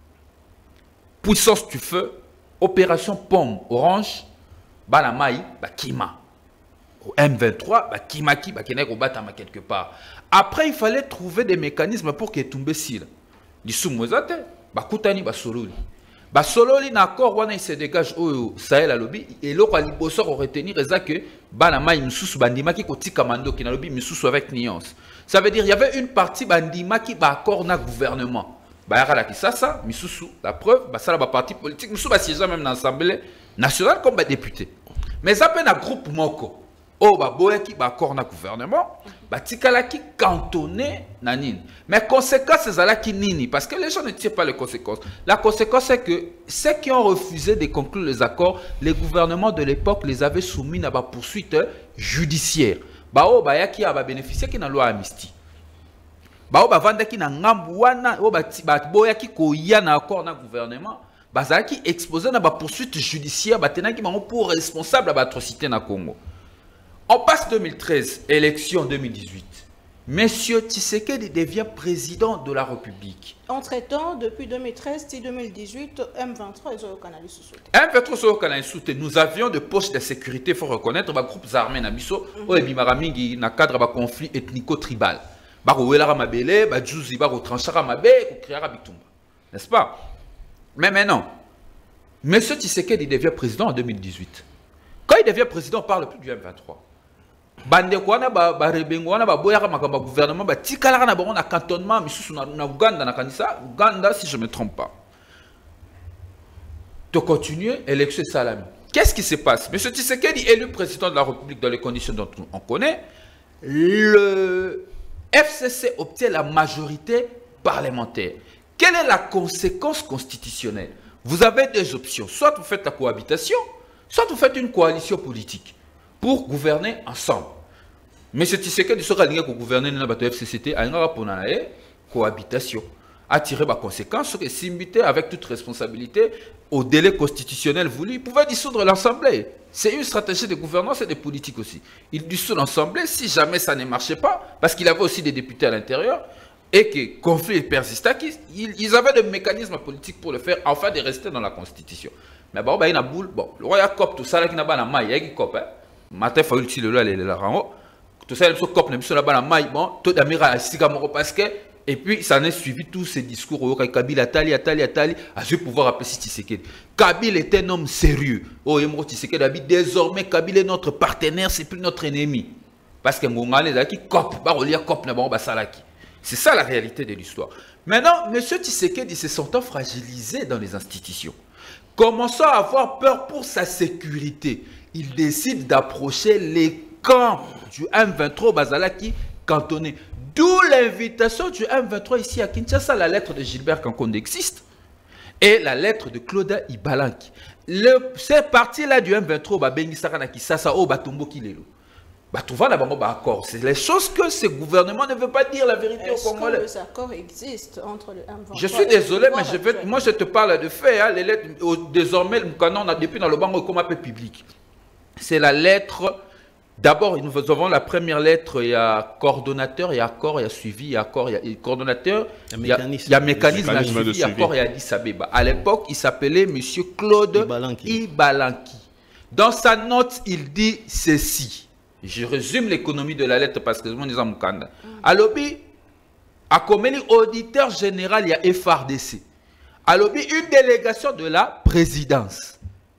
puissance du feu, opération pomme orange, Balamai, Bakima. Au M vingt-trois, Bakimaki, Bakenek, Batama quelque part. Après, il fallait trouver des mécanismes pour que tombe sile. L'issou Mozate, Bakutani, Basololi. Basololi, d'accord, wana il se dégage au Sahel à lobby, et l'autre à l'Ibossor au retenir, c'est que Balamai, Moussous, Bandimaki, Koti Kamando, qui n'a lobby, Moussous avec nuance. Ça veut dire qu'il y avait une partie Bandimaki, Bakor, na gouvernement. Bayara qui ça ça, Missoussou, la preuve, bah ça la parti politique, Missou va siéger même dans l'Assemblée nationale comme député. Mais ça peut un groupe moko. Oh bah boya qui bah corps na gouvernement, bah tikala qui cantonné nanine. Mais conséquence c'est là qui nini parce que les gens ne tirent pas les conséquences. La conséquence c'est que ceux qui ont refusé de conclure les accords, les gouvernements de l'époque les avaient soumis à ba poursuite judiciaire. Bah oh bah ya qui a bénéficié qui na loi amnistie. Ba oba vanda ki na ngambu wana oba boya ki koya na accord na gouvernement bazala ki exposé na ba poursuite judiciaire batena ki bango pour responsable ba atrocité na Congo. On passe deux mille treize, élection deux mille dix-huit. Monsieur Tshisekedi devient président de la République. Entre-temps, depuis deux mille treize et deux mille dix-huit, M vingt-trois est au canal sous M vingt-trois est au canal sous nous avions de postes de sécurité, il faut reconnaître, les groupes armés na biso, ou les bimaramingi na cadre de conflit ethnico-tribal. N'est-ce pas? Mais maintenant, M. Tshisekedi devient président en deux mille dix-huit. Quand il devient président, on ne parle plus du M vingt-trois. Bandekwana ba rebengwana ba boyaka makamba gouvernement ba tikala na bango na cantonnement misusu na Uganda na kanisa Uganda si je me trompe pas. De continuer élection salami. Qu'est-ce qui se passe? M. Tshisekedi élu président de la République dans les conditions dont on connaît. Le F C C obtient la majorité parlementaire. Quelle est la conséquence constitutionnelle? Vous avez deux options. Soit vous faites la cohabitation, soit vous faites une coalition politique pour gouverner ensemble. Mais ce Tshisekedi sera lié pour gouverner dans le F C C T à une cohabitation. Attirer les conséquences et s'imiter avec toute responsabilité au délai constitutionnel voulu. Il pouvait dissoudre l'Assemblée. C'est une stratégie de gouvernance et de politique aussi. Il dissout l'Assemblée si jamais ça ne marchait pas, parce qu'il avait aussi des députés à l'intérieur, et que le conflit persistait, ils avaient des mécanismes politiques pour le faire, afin de rester dans la Constitution. Mais bon, il y a une boule, bon, le roi a cop, tout ça, il y a une maille, il y a une cop, hein. Matin, il faut utiliser le loi, il y a un tout ça, il y a une cop, il y a une maille, bon, tout d'amira, il parce que, et puis, ça n'a suivi tous ces discours. Kabila, Atali, Atali, Atali, à ce pouvoir appeler Tshisekedi. Kabila est un homme sérieux. Oh, Tshisekedi, désormais, Kabila est notre partenaire, c'est plus notre ennemi. Parce que Mongane est qui cop, barolia cop, na bon basalaki. C'est ça la réalité de l'histoire. Maintenant, M. Tshisekedi se sentant fragilisé dans les institutions, commençant à avoir peur pour sa sécurité, il décide d'approcher les camps du M vingt-trois Bazalaki cantonné. D'où l'invitation du M vingt-trois ici à Kinshasa, la lettre de Gilbert Kankonde existe, et la lettre de Claude Ibalanki. Cette partie-là du M vingt-trois, c'est les choses que ce gouvernement ne veut pas dire la vérité au Congolais. Est-ce que les accords existent entre le M vingt-trois? Je suis désolé, mais je vais, moi je te parle de fait. Hein, les lettres, désormais, le canon, on a depuis dans le banc comme appel public. C'est la lettre. D'abord, nous avons la première lettre, il y a coordonnateur, il y a accord, il y a suivi, il y a accord, il y a coordonnateur, il y a mécanisme, il y a mécanisme, mécanisme de suivi, il y a accord, il y a Addis Abeba. À l'époque, il s'appelait M. Claude Ibalanki. Ibalanki. Dans sa note, il dit ceci. Je résume l'économie de la lettre parce que je m'en dis à Mukanda. À l'objet, à Komeli, auditeur général, il y a F R D C. À l'objet, une délégation de la présidence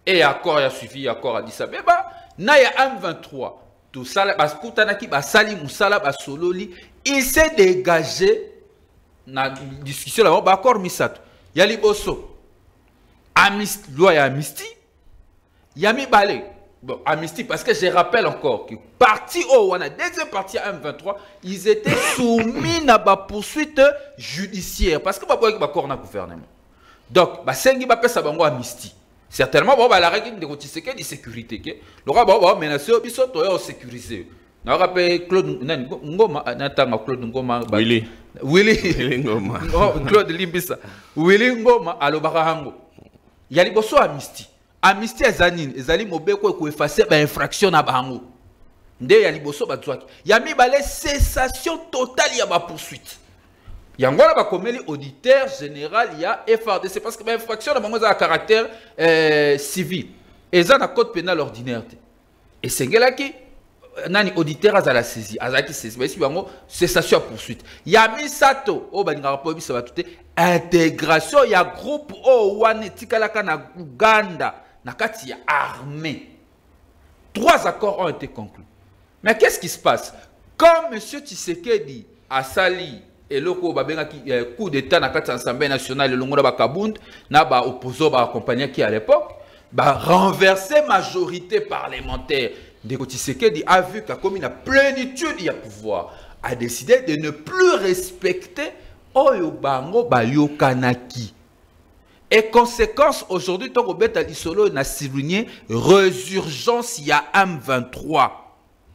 et accord a suivi accord à Addis Abeba na ya M vingt-trois tout ça là parce que ba sali musala ba sololi il s'est dégagé na discussion là ba accord misato ya liboso amnistie loi ya amnistie ya mi balé bon amnistie parce que je rappelle encore que parti au wana deuxième partie à M vingt-trois ils étaient soumis à ba poursuite judiciaire parce que ba boy ba accord na gouvernement donc ba sengi ba pesa bango amnistie certainement bon bah la règle de Tshisekedi de sécurité que le roi bon menacer biso to yo sécuriser na rappelle Claude Ngoma natanga Claude Ngoma Willy Willy Ngoma Claude Limbisa Willy Ngoma alobaka hango ya liboso amnistie amnistie ezanine ezali mobeko ko effacer ba infraction na bango nde ya liboso bazwaki ya mibale cessation totale ya ba poursuite yangola ba komeli auditeur général ya F R D C parce que ba infraction na bango za caractère euh, civil et ça na code pénal ordinaire et sengelaki nani auditeur azala saisi azaki saisi ba isi bango cessation à poursuite ya misato o ba ngara po bisa batute intégration ya groupe o wane tikalaka na Uganda na kati ya armée. Trois accords ont été conclus. Mais qu'est-ce qui se passe? Quand M. Tshisekedi a sali et le coup d'état dans l'Assemblée nationale, le Longola Bakabund, n'a pas opposé à accompagner qui à l'époque, bah renverser majorité parlementaire de Tshisekedi a vu qu'à comme une plénitude il y a pouvoir, a décidé de ne plus respecter Oyobango Bayokanaki. Et conséquence, aujourd'hui, tant que à l'Isolo, on a souligné résurgence il y a M vingt-trois.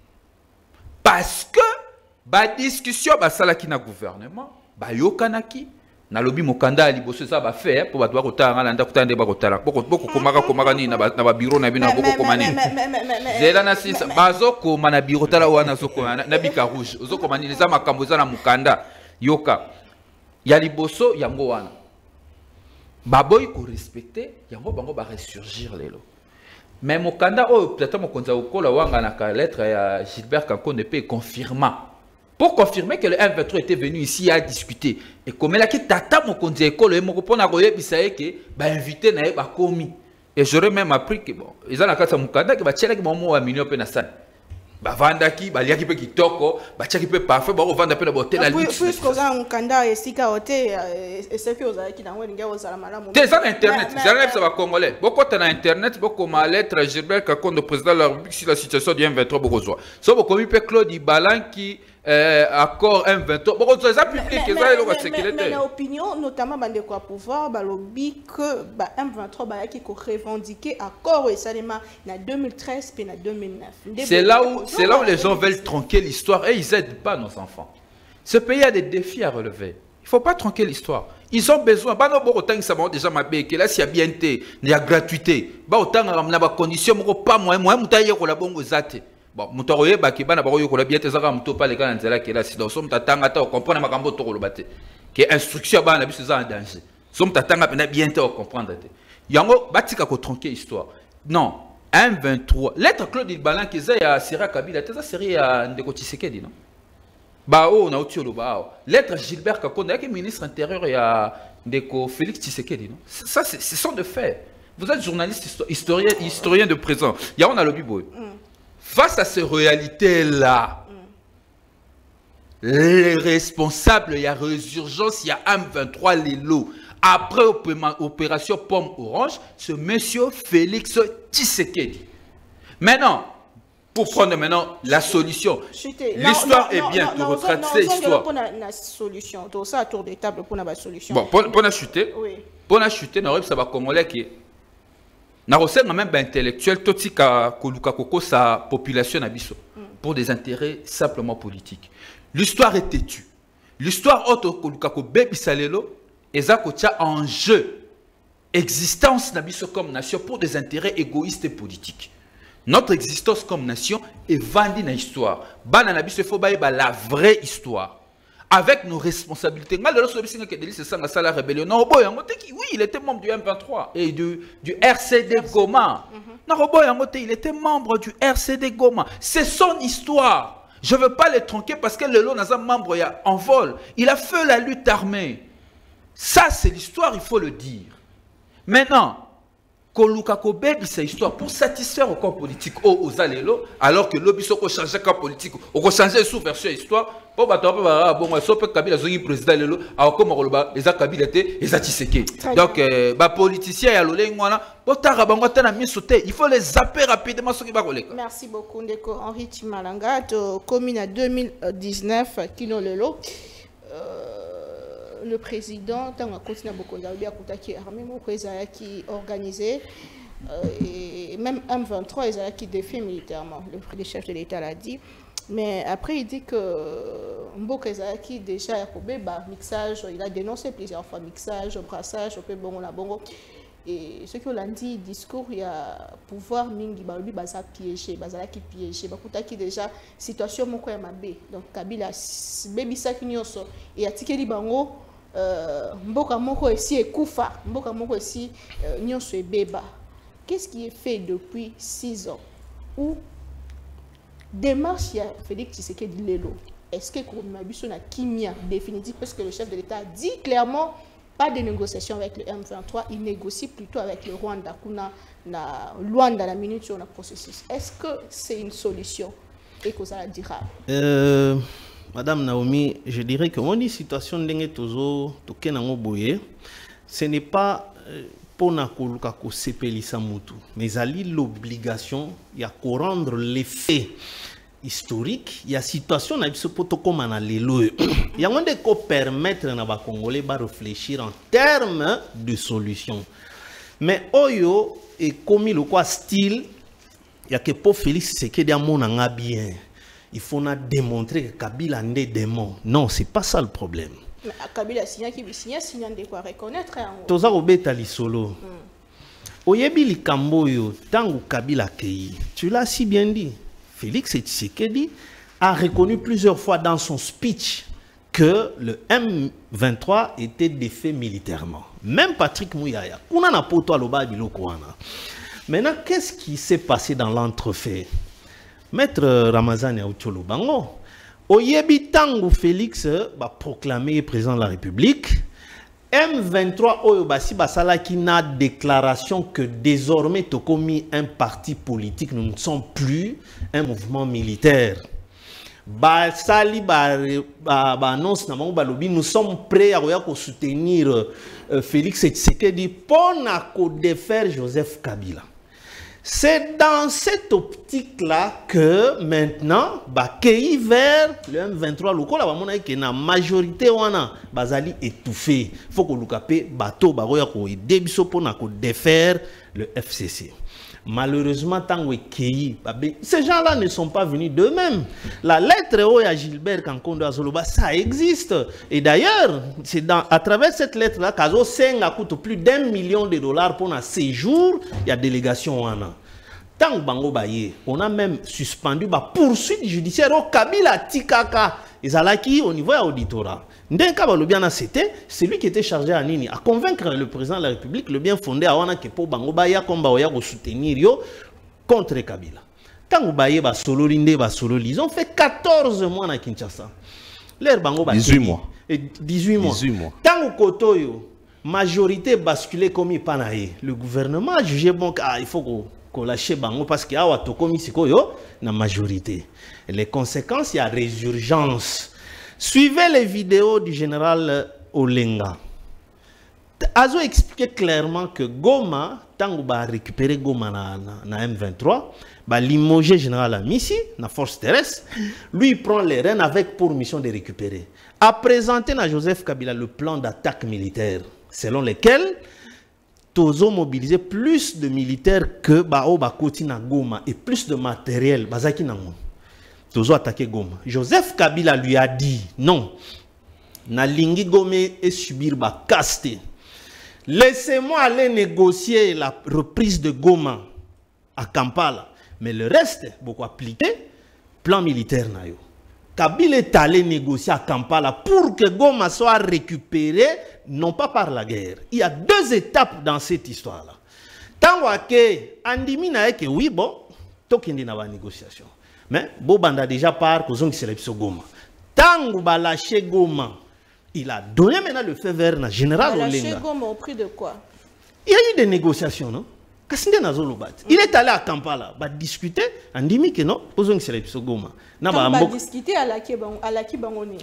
Parce que, la discussion, bah, ça là qui n'a gouvernement, bah, yokanaki, na lobi mokanda liboso ça va faire pour batwa kotanga landa kutande ba kotala boko boko komaka komaka ni na ba biro na bina boko komani zela na sisa bazo koma na biro tala wana zoko na bika rouge zoko mani les makambo za na mukanda yoka ya liboso yango wana baboy ko respecter yango bango ba ressurgir lelo mais mokanda o peut-être mokonza okola wanga na ka lettre ya Gilbert Kakonde pe confirma pour confirmer que le M vingt-trois était venu ici à discuter et comme là qui tata mokonza ekolo e moko pona ko yebisa eke ba invité na e ba komi et j'aurais même appris que bon ils ont la carte mokanda que ba tchela ki momo wa million pe na sana ba vanda ki ba liaki pe kitoko ba tchaki pe parfait ba vanda pe na botel la luxe puis que ça mokanda et sika hotel et c'est que ozala ki na wenga ozala malamu te ça internet ça ne ça va congolais beaucoup na internet beaucoup ma lettre Gilbert Kakonde président de la République sur la situation du M vingt-trois bokozwa so bokomi pe Claude Ibalan qui Euh, accord M vingt-trois. Bon, ça public, ça est sécurité. Mais l'opinion, notamment dans le pouvoir, bah lobby que bah M vingt-trois bah qui revendiqué accord et ça démarre en deux mille treize puis en deux mille neuf. C'est là où c'est là où les gens veulent tronquer l'histoire et ils aident pas nos enfants. Ce pays a des défis à relever. Il faut pas tronquer l'histoire. Ils ont besoin. Bah non, bon autant que ça va déjà m'abé que là s'il y a bien été, il y a gratuité. Bah autant na ba condition pas moins moins mutaye ko la bongo zate. Bon, mutaroye ba kibana ba yo ko la biete zaka muto pa le kana nzela ke la sida so mtatanga ta comprendre makambo to ko lobate ke instruction ba na biso za en danger so mtatanga pena bien te comprendre te yango batika ko tronquer histoire non M vingt-trois lettre Claude Ibalan ki za ya Sira Kabila te za série ya Ndeko Tshisekedi non ba o na otio lo ba lettre Gilbert Kakonde qui ministre intérieur ya Ndeko Félix Tshisekedi non ça c'est ce sont de faits. Vous êtes journaliste historien historien de présent ya on a le biboy. Face à ces réalités-là, mm. les responsables, il y a résurgence, il y a M vingt-trois, les lots. Après opération Pomme Orange, ce monsieur Félix Tshisekedi. Maintenant, pour prendre maintenant la solution, l'histoire est bien, tu retraces cette histoire. Pour la solution, tout ça, tour de table pour la solution. Bon, pour la chuter, pour la chuter, ça va congolais qui na recette même intellectuel totika koluka koko sa population abisso pour des intérêts simplement politiques. L'histoire est têtue. L'histoire auto koluka ko bebisalelo ezako tia en jeu existence nabisso comme nation pour des intérêts égoïstes et politiques. Notre existence comme nation est vendue dans l'histoire. Bana nabisso faut ba la vraie histoire. Avec nos responsabilités. Oui, il était membre du M vingt-trois et du, du R C D Goma. Il était membre du R C D Goma. C'est son histoire. Je ne veux pas le tronquer parce que le lot n'a pas membre en vol. Il a fait la lutte armée. Ça, c'est l'histoire, il faut le dire. Maintenant, koluka ko bebi sa histoire pour satisfaire au corps politique au ozalelo alors que lobi soko changer corps politique o ko changer sous version histoire pour bato ba bon so pe Kabila zogi président lelo a ko makoloba eza Kabila te eza Tshisekedi donc ba politicien ya lolengo wana botara bango tana miso te il faut les zapper rapidement soki ba koleka. Merci beaucoup ndeko Henri Timalanga to commune à deux mille dix-neuf kino lelo le président tant continue beaucoup d'arabia qui armée mon président qui organisé et même M vingt-trois ils qui défie militairement le chef de l'État l'a dit mais après il dit que Mboka qui déjà a probé mixage il a dénoncé plusieurs fois mixage brassage au peu bon la bongo et ce que l'on dit discours il y a pouvoir mingi balobi baza piégé bazala qui piégé bakuta qui déjà situation moko ya mabe donc Kabila bebi saki nyonso et atikeli bango Euh, mboka moko ici est Koufa, mboka moko ici nyonso ebeba. Qu'est-ce qui est fait depuis six ans où démarche ya Félix Tshisekedi lelo? Est-ce que Korumabiso na kimia définitive parce que le chef de l'État dit clairement pas de négociation avec le M vingt-trois, il négocie plutôt avec le Rwanda kuna na Luanda la minute sur le processus. Est-ce que c'est une solution et que ça dira? Euh Madame Naomi, je dirais que mon situation d'engue tozo tokenango boye, ce n'est pas pour nakoluka ko sepelisa mutu, mais ali l'obligation ya ko rendre les faits historiques, ya situation na biso poto koma na lelo. Ya ngonde ko permettre na ba Congolais ba réfléchir en termes de solutions. Mais oyo est commis le quoi style ya que pour Félix Tshisekedi amonanga bien. Il faut démontrer que Kabila est démon. Non, c'est pas ça le problème. Mais Kabila signa qui signa signa de quoi reconnaître. Toza obeta li solo. Oyebi li kamboyo tangu Kabila kei. Tu l'as si bien dit. Félix Tshisekedi a reconnu plusieurs fois dans son speech que le M vingt-trois était défait militairement. Même Patrick Mouyaya. Kuna na poto aloba biloko wana. Maintenant, qu'est-ce qui s'est passé dans l'entrefait? Maître Ramazani Aoucholo Bango, Oyebi Tango Félix va proclamer président de la République. M vingt-trois Oyobasi Basala qui n'a déclaration que désormais Tokomi un parti politique, nous ne sommes plus un mouvement militaire. Basali ba annonce na bango balobi nous sommes prêts à soutenir Félix Tshisekedi pour défaire Joseph Kabila. C'est dans cette optique-là que maintenant, bah, qu'il vers le M vingt-trois, la majorité wana bazali étouffé. Il faut que l'ukapé bateau baroya ko debiso pour défaire le F C C. Malheureusement, tant que ces gens-là ne sont pas venus d'eux-mêmes. La lettre à Gilbert Kankondo Azoloba, ça existe. Et d'ailleurs, c'est à travers cette lettre-là qu'Azo Senga coûte plus d'un million de dollars pour un séjour. Il y a délégation. Tant Bango Baye, on a même suspendu la poursuite judiciaire au Kabila Tikaka. Ils allaient au niveau de l'auditorat. C'était celui qui était chargé à Nini à convaincre le président de la République le bien fondé à Wana Kepo Bango Baya Komba Oya pour soutenir yo contre Kabila. Tant Baye ba solo linde ba solo ils ont fait quatorze mois à Kinshasa. L'air Bango Baye dix-huit mois. dix-huit mois. dix-huit mois. Tant Kotoyo majorité basculée comme il panaye. Le gouvernement a jugé bon qu'il faut qu'on lâche Bango parce qu'il y a Watokomi Sikoyo na majorité. Et les conséquences, il y a résurgence. Suivez les vidéos du général Olenga. Azo expliqué clairement que Goma, tant qu'on va récupérer Goma na, na, na M vingt-trois, bah limogé général Amissi, na force terrestre, lui il prend les rênes avec pour mission de récupérer. A présenté à Joseph Kabila le plan d'attaque militaire, selon lequel Tozo mobilisé plus de militaires que Bao Bakoti na Goma et plus de matériel, Bazaki na Goma. Tozo attaqué Goma. Joseph Kabila lui a dit non. Na lingi Gomé et subir ba caste. Laissez-moi aller négocier la reprise de Goma à Kampala. Mais le reste, beaucoup appliqué, plan militaire na yo. Kabila est allé négocier à Kampala pour que Goma soit récupéré, non pas par la guerre. Il y a deux étapes dans cette histoire-là. Tant que Andimi na que oui, bon, tokindi na ba négociation. Mais Bobanda déjà part pour qui s'élève sur Goma. Tango ba lâché Goma, il a donné maintenant le feu vert na général Olenga. Lâché Goma au prix de quoi? Il y a eu des négociations, non? Kasinde Nazolobat. Il est allé à Kampala, va discuter, on dit que non, posons que c'est le Goma. On va discuter à la Kibangoni.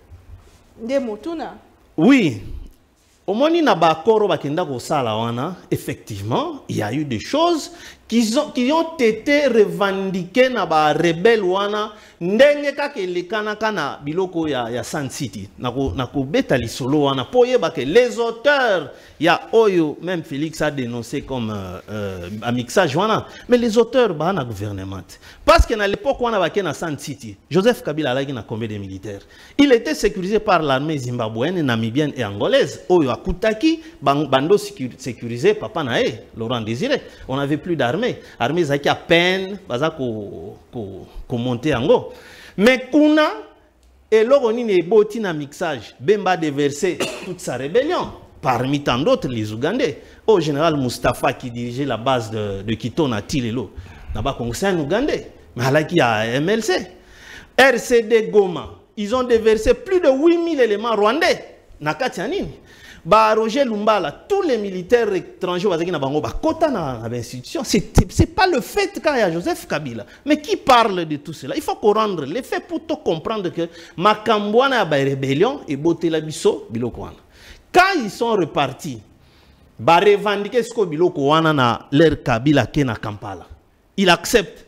Des motuna. Oui. Au moment où ba koro bakenda ko sala wana, effectivement, il y a eu des choses qui ont, qui ont été revendiquées na ba rebelle wana ndenge ka ke lekana kana biloko ya ya Sun City. Nako nako beta lisolo wana poye ba ke les auteurs ya oyo même Félix a dénoncé comme euh, euh, amixage wana, mais les auteurs ba na gouvernement. Parce que à l'époque wana ba ke na Sun City, Joseph Kabila alaki na combien de militaires. Il était sécurisé par l'armée zimbabwéenne, namibienne et angolaise. Oyo akutaki bando sécurisé papa nae Laurent Désiré. On n'avait plus d'armée. Armée zaki à peine baza ko ko ko monter ango. Mais kuna et l'oroni ne boti na mixage Bemba déversé toute sa rébellion parmi tant d'autres les Ougandais. Au général Mustafa qui dirigeait la base de de Kitona Tilelo. Naba Kongsa un Ougandais. Mais alaki a M L C. R C D Goma. Ils ont déversé plus de huit mille éléments rwandais. Nakatianini. Bah Roger Lumbala, tous les militaires étrangers qui sont dans l'institution, ce n'est pas le fait quand il y a Joseph Kabila. Mais qui parle de tout cela? Il faut qu'on rende les faits pour te comprendre que Makambouana a une rébellion et Botela Bisso, Bilokwana. Quand ils sont repartis, bah revendiquer ce que Bilokwana na l'air Kabila qui na Kampala. Il accepte.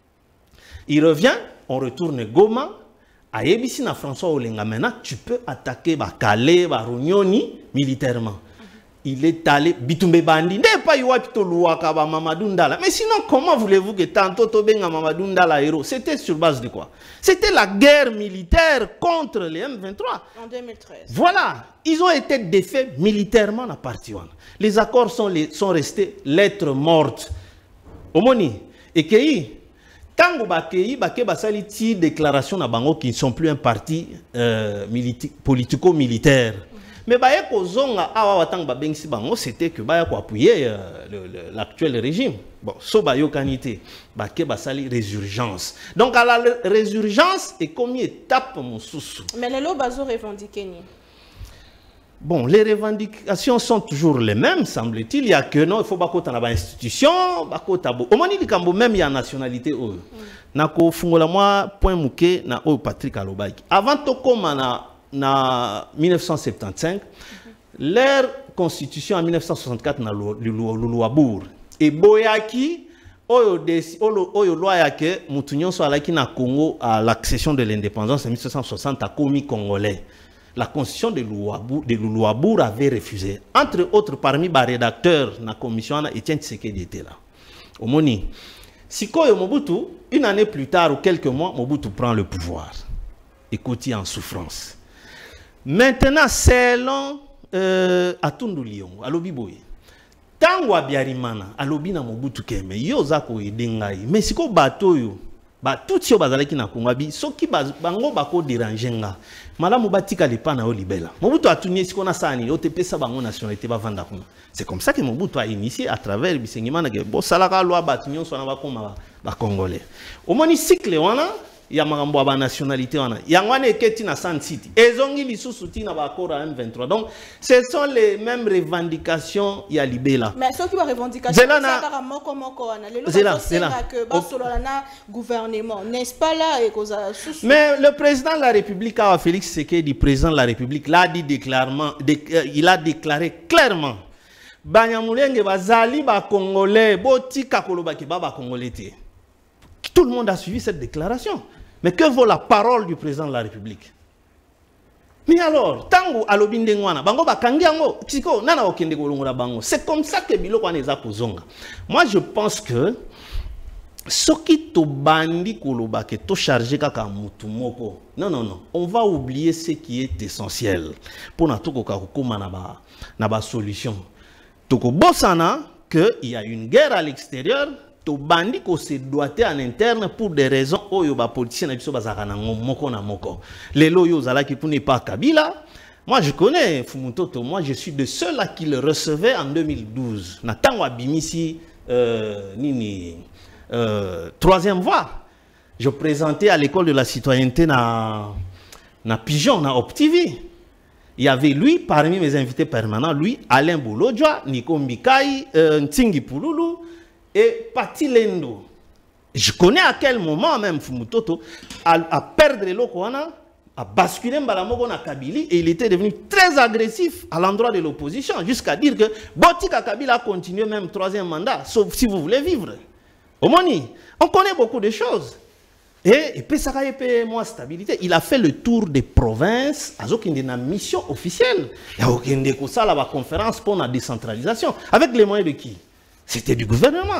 Il revient, on retourne Goma. A Yebisi na François Olenga, maintenant tu peux attaquer Bakale, Barunyoni militairement. Il est allé Bitumbe Bandi, n'est pas Yuapito Luaka, Mamadou Ndala. Mais sinon, comment voulez-vous que tantôt Tobenga Mamadou Ndala héros? C'était sur base de quoi? C'était la guerre militaire contre les M vingt-trois. En deux mille treize. Voilà, ils ont été défaits militairement à partir. Les accords sont, les, sont restés lettres mortes. Omoni, et Kei. Tango bakei bake basali ti déclaration na bango qui ne sont plus un parti euh, politico-militaire. Mais baye ko zonga awa watang babengisi bango c'était que baye ko appuyer euh, l'actuel régime. Bon, so bayo kanité bake basali résurgence. Donc à la résurgence et comme étape mosusu. Mais les lots bazo revendiquer ni. Bon, les revendications sont toujours les mêmes, semble-t-il. Il y a que non, il faut pas qu'on ait une institution, au moins il y a même il y a nationalité. Nako fungola moi point mouké na o Patrick Alobaki. Avant to comme na na mille neuf cent soixante-quinze, leur constitution en mille neuf cent soixante-quatre na Luabour et boyaki oyo desi oyo loi ya ke mutunyon so alaki na Congo à l'accession de l'indépendance en mille neuf cent soixante a commis congolais. La constitution de Luabour avait refusé. Entre autres, parmi les rédacteurs de la commission, Etienne Tshisekedi était là. Au Moni, Sikoyo Mobutu, une année plus tard ou quelques mois, Mobutu prend le pouvoir. Et Koti en souffrance. Maintenant, selon euh, Atundu Liongo, Alobi Boye, Tango Abiyarimana, Alobi na Mobutu Keme, Yozako Edengai, mais Siko Batoyo, ba tout ce bazalaki na Kongabi, soki bango bako dérangenga. Malamu batika lipa na olibela. Mobutu a tuni sikona sani, o tepesa bango nationalité ba vanda kuna. C'est comme ça que Mobutu a initié à travers bisengimana ke bo salaka loi batunyo so na ba koma ba congolais. Au moni cycle wana ya makambo ba nationalité wana. Yangwana eketi na Sun City. Ezongi lisusu tina ba akora M vingt-trois. Donc ce sont les mêmes revendications ya libela. Mais ceux qui va revendication ça carrément comme moko wana. Le c'est là, c'est là que ba solo na gouvernement, n'est-ce pas là et cause mais le président de la République a Félix Tshisekedi, président de la République l'a dit déclarement dé, euh, il a déclaré clairement Banyamulenge bazali ba congolais botika koloba ki ba ba congolais té. Tout le monde a suivi cette déclaration. Mais que vaut la parole du président de la République? Mais alors, tango alobindengwana, bango bakangiango, tiko nana okende kolongola bango. C'est comme ça que biloko aneza kozonga. Moi je pense que ce qui to bandi koloba ke to chargé kaka mutu moko. Non non non, on va oublier ce qui est essentiel pour na toko kakoma na ba na ba solution. Toko bosana que il y a une guerre à l'extérieur. To bandi ko se doité en interne pour des raisons oyo ba politiciens na biso bazaka na moko na moko. Lelo yo zala ki pour ne pas Kabila. Moi je connais Fumutoto, moi je suis de ceux-là qui le recevaient en deux mille douze. Na tango abimisi euh nini euh troisième voie. Je présentais à l'école de la citoyenneté na na Pigeon na Optivi. Il y avait lui, parmi mes invités permanents, lui, Alain Boulodjoa, Nico Mbikai, euh, Ntingi Pouloulou et Pati Lendo. Je connais à quel moment même Fumutoto a, a perdre l'Okwana, a basculé Mbalamoko na Kabili et il était devenu très agressif à l'endroit de l'opposition, jusqu'à dire que Botika Kabila a continué même troisième mandat, sauf si vous voulez vivre. Omoni, on connaît beaucoup de choses. Et, et puis ça a été moins stabilité. Il a fait le tour des provinces, avec une mission officielle. Il y a aucune la conférence pour la décentralisation. Avec les moyens de qui? C'était du gouvernement.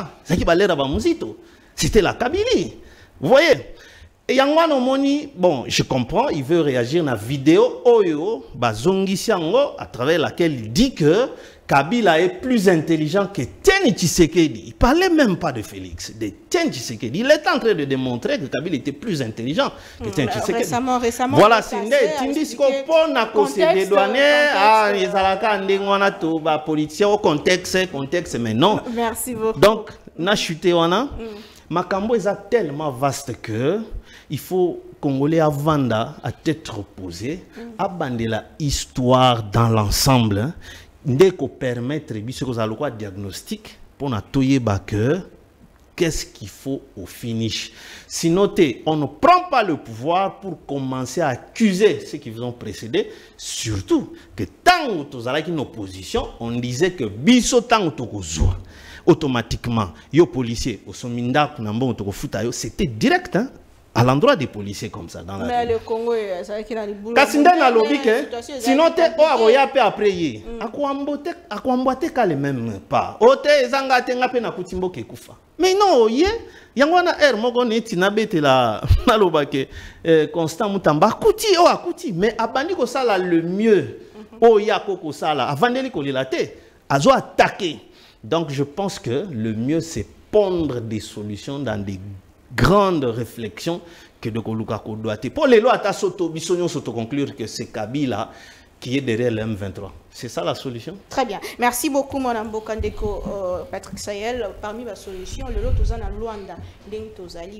C'était la Kabylie. Vous voyez? Et Yangwan Omoni, bon, je comprends, il veut réagir à la vidéo Oyo, Bazongi Siango, à travers laquelle il dit que Kabila est plus intelligent que Tieni Tshisekedi. Il ne parlait même pas de Félix, de Tieni Tshisekedi. Il est en train de démontrer que Kabila était plus intelligent que Tieni Tshisekedi. Récemment, récemment. Voilà, c'est une discours pour na conseiller douanier, ah, les alaka ndengwana to ba politicien au contexte, contexte, mais non. Merci beaucoup. Donc, na chuté wana, Makambo est tellement vaste que il faut Congolais à Vanda à tête reposée, abandonner la histoire dans l'ensemble. Dès qu'on permettre un diagnostic pour nettoyer que qu'est-ce qu'il faut au finish. Sinon, on ne prend pas le pouvoir pour commencer à accuser ceux qui vous ont précédé. Surtout que tant que vous avez une opposition, on disait que biso tant que vous automatiquement, yo policiers, au sominda, c'était direct. Hein? À l'endroit des policiers comme ça dans la mais ville. le Congo, c'est vrai qu'il a des boulots. Kasinda na lobby que sinon te o aboya pe après. Akwambote akwambote ka le même pas. Ote ezanga tenga pe na kutimbo ke kufa. Mais non, ye yango na er moko neti na bete la na lobake Constant Mutamba kuti o akuti mais abandi ko sala le mieux. O ya koko sala avandeli ko lilate azo attaquer. Donc je pense que le mieux c'est pondre des solutions dans des grande réflexion que de Koluka Kodouate. Pour les lois, à s'auto-conclure que c'est Kabila qui est derrière le M vingt-trois. C'est ça la solution? Très bien. Merci beaucoup, Mme Bokandeko, euh, Patrick Sayel. Parmi les solutions, le lot aux en Luanda, l'Intozali,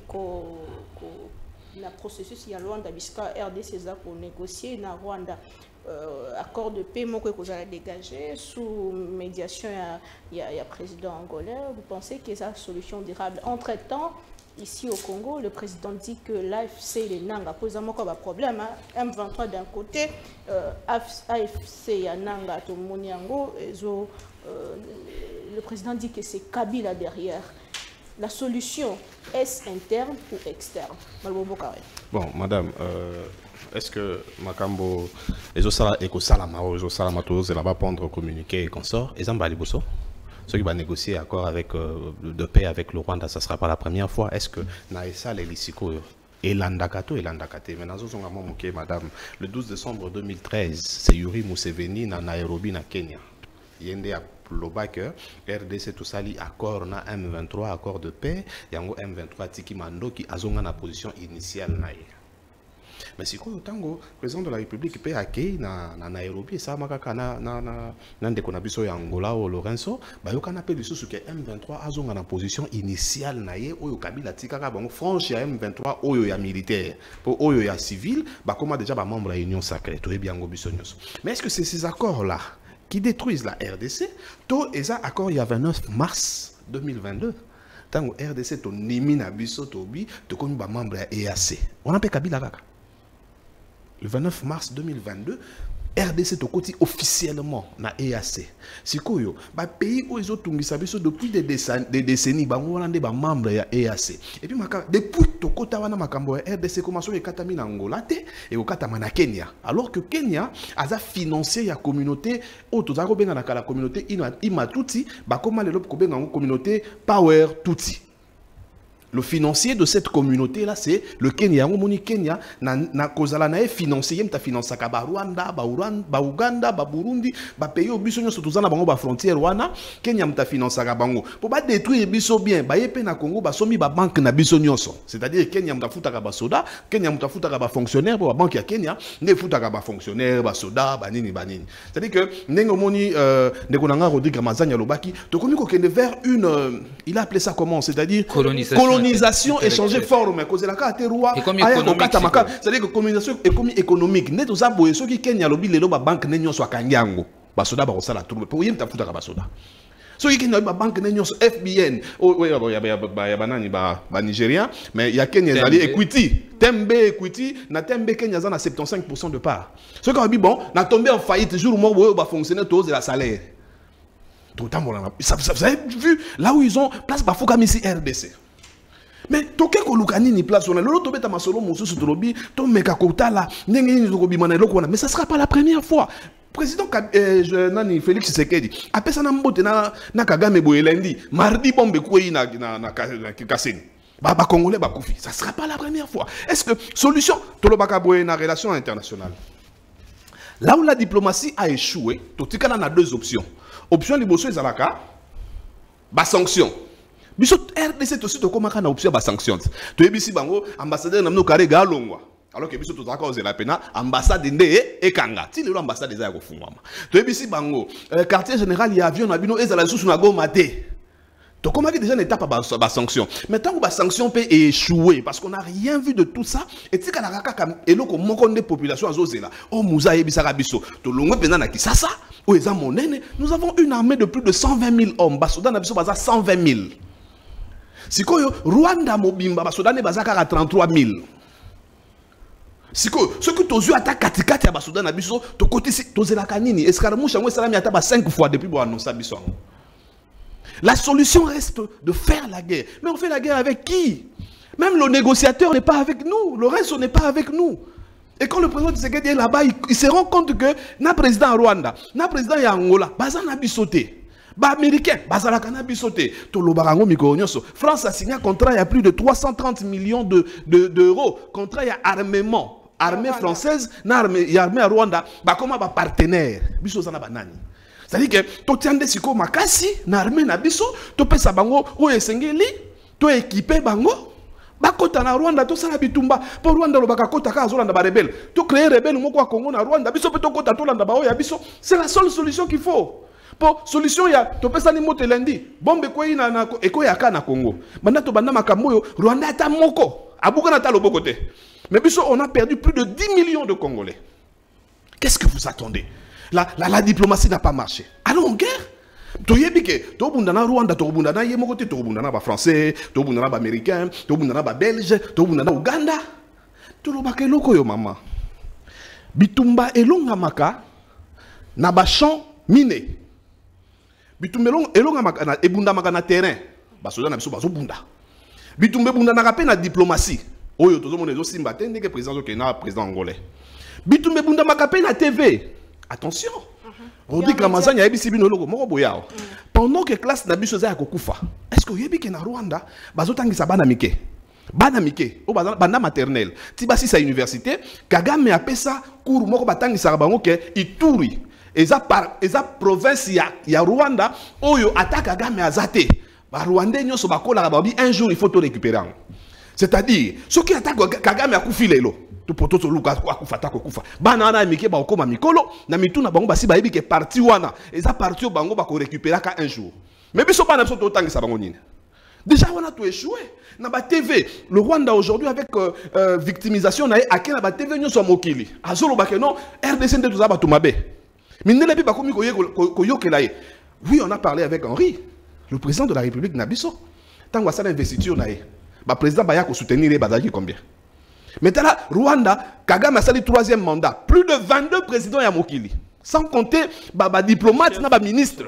le processus, il y a Luanda, puisque R D C pour négocier, dans Rwanda. Euh, accord de paix, moi, que vous allez dégager sous médiation, il y a le président angolais. Vous pensez que c'est une solution durable? Entre-temps, ici au Congo, le président dit que l'A F C et Nanga posent encore un problème. Hein? M vingt-trois d'un côté, euh, A F C et Nanga, Tomoniango, euh, le président dit que c'est Kabila derrière. La solution, est-ce interne ou externe? Bon, madame, euh, est-ce que Makambo, les Osala Ekosalama, les Osala c'est là-bas prendre communiqué et consort, et Zamba Liboso? Ceux qui vont négocier accord avec, euh, de paix avec le Rwanda, ça ne sera pas la première fois. Est-ce que Naïsa les Lissiko et Landakato et Landakate, maintenant, madame, le douze décembre deux mille treize, c'est Yuri Museveni na Nairobi, na Kenya. Yende a Lobake, R D C tout sali accord na M vingt-trois, accord de paix, yango M vingt-trois tiki mando qui a zonga na position initiale naïe. Mais si quoi tango le président de la République peut accueillir na na Nairobi ça makaka na na na nande kona biso ya Angola ou Lorenzo ba yo kana pe biso ce que M vingt-trois azonga na position initiale naie oyo Kabila tikaka bango franche ya M vingt-trois oyo ya militaire pour oyo ya civil ba comment déjà ba membre de l'union sacrée to ebi yango biso nyos. Mais est-ce que c'est ces accords là qui détruisent la R D C? To eza accord il y a vingt-neuf mars deux mille vingt-deux. Tango R D C to nimi na biso to bi to komi ba membre ya E A C. On appelle Kabila kaka. Le vingt-neuf mars deux mille vingt-deux, R D C est côté officiellement na E A C. Si koyo, ba pays où ils ont tout mis depuis des décennies, des décennies, ba ngolande ba membre ya E A C. Et puis maka depuis to kota wana makambo R D C commence au katami na Angola te et au katama na Kenya. Alors que Kenya a financé la communauté au tozako benga na la communauté ima tuti ba koma le lop ko benga communauté Power Tutsi. Le financier de cette communauté-là, c'est le Kenya. Moni Kenya, na na kozala na financier, mta finance ka ba Rwanda, ba Uranda, ba Uganda, ba Burundi, ba pays au biso nyoso tozana bango ba frontière wana, Kenya mta finance ka bango. Pour ba détruire biso bien, ba yepe na Congo ba somi ba banque na biso nyoso. C'est-à-dire Kenya mta futa ka ba soda, Kenya mta futa ka ba fonctionnaire pour ba banque ya Kenya, ne futa ka ba fonctionnaire, ba soda, ba nini ba nini. C'est-à-dire que nengo moni euh ndeko nanga Rodrigue Ramazania lobaki, to komi ko kende vers une euh, il a appelé ça comment? C'est-à-dire colonisation. colonisation échanger forme cause la carte roi c'est-à-dire que colonisation économique économique net aux aboyés ceux qui Kenya lobi lelo ba banque nenyo so kanyango basoda ba osala tour pour yem tafuta ka basoda ceux qui Kenya ba banque nenyo so F B N oui ya ya ya banani ba ba Nigérien mais ya Kenya zali equity Tembe equity na Tembe Kenya za na soixante-quinze pour cent de part ceux qui ont dit bon na tombé en faillite jour mo ba fonctionner tous de la salaire. Vous avez vu là où ils ont place Bafoka Missi R D C. Mais toke ko lukani ni place on a lolo tobeta masolo mususu tolobi to meka kota la ndenge ni zokobi mana loko na mais ça sera pas la première fois. Président euh, nani Félix Tshisekedi apesa na mbote na na Kagame boyelendi mardi bombe koyi na na na Kaseni. Ba ba congolais ba kufi. Ça sera pas la première fois. Est-ce que solution tolobaka boye na relation internationale. Là où la diplomatie a échoué, totika na deux options. Option liboso ezalaka ba sanction. Biso R D C aussi to komaka na option ba sanction. To ebisi bango ambassadeur na mnoka rega longwa. Alors que biso to zaka ozela pena ambassade nde ekanga. Ti lelo ambassade eza ko fungwama. To ebisi bango quartier général ya avion na bino ezala susu na Goma te. To komaki déjà une étape ba ba sanction. Maintenant que ba sanction peut échouer parce qu'on n'a rien vu de tout ça et tika na kaka eloko moko nde population azozela. O muza yebisaka biso. To longwe pena na Kisasa. Nous avons une armée de plus de cent vingt mille hommes. Basoda na biso baza cent vingt mille. Sikoyo Rwanda mobimba basoda ne baza kaka trente-trois mille. Sikoyo ce que tozu attaque katikati ya basoda na biso to côté tozela kanini escaramuche ngo salami ata ba cinq fois depuis bo annoncer biso. La solution reste de faire la guerre. Mais on fait la guerre avec qui? Même le négociateur n'est pas avec nous, le reste n'est pas avec nous. Et quand le président Tshisekedi est là-bas, il, il se rend compte que na président Rwanda, na président Angola, baza na bisoté. Ba américain, baza la kana bisoté. To lo barango miko nyonso. France a signé un contrat il y a plus de trois cent trente millions de de d'euros. Contrat il y a armement, armée française, na armée, il y a armée à Rwanda, ba comment ba partenaire. Biso za na banani. C'est-à-dire que to tiande siko makasi na armée na biso, to pesa bango o esengeli, to équiper bango. Bakota na Rwanda to sala bitumba po Rwanda lo bakakota ka zolanda ba rebelle to créer rebelle moko a Congo na Rwanda biso pe to kota to landa ba o ya biso c'est la seule solution qu'il faut po solution ya to pesa ni moto lundi bombe ko ina na eko ya ka na Congo banda to banda makambo yo Rwanda ata moko abuka na ta loboko te mais biso on a perdu plus de dix millions de Congolais. Qu'est-ce que vous attendez? la, la, la diplomatie n'a pas marché. Allons en guerre. Toyebike, to bundana Rwanda, to bundana yemo kote, to bundana ba français, to bundana ba américain, to bundana ba belge, to bundana Uganda. To lo bake loko yo mama. Bitumba elonga maka na ba champ miné. Bitumba elonga maka na ebunda maka na terrain. Ba soda na biso ba zo bunda. Bitumba bunda na rapé na diplomatie. Oyo to zo monezo simba tende que président okena président angolais. Bitumba bunda maka pe na T V. Attention. On dit que la Mazania est ici, pendant que classe n'a pas à Kokufa. Est-ce que vous avez vu que na Rwanda, bazotangi sa banamike, banamike, au banda maternelle, tibasi sa université, Kagame a pesa cours moko batangi sa bango ke Ituri, eza par eza province ya ya Rwanda, oyo attaque Kagame azate. Ba Rwandais nyoso bakola ba bi un jour il faut tout récupérer. C'est-à-dire, ceux qui attaquent Kagame a kufilelo. To poto to luka akufa ta kokufa bana na mike ba okoma mikolo na mituna bango basi ba yebike parti wana eza parti o bango ba ko récupérer ka un jour mais biso bana biso to tangisa bango nini déjà on a tout échoué na ba T V le Rwanda aujourd'hui avec euh, euh, victimisation na akena ba T V nyo so mokili azolo ba ke non R D C nde to za ba to mabe minele bi ba komi ko ko yokela ye. Oui, on a parlé avec Henri le président de la République na biso tango sa investiture na ye ba président ba ya ko soutenir e bazaki combien. Maintenant, Rwanda, Kagame a sali troisième mandat. Plus de vingt-deux présidents Yamokili. Sans compter les diplomates et les ministres.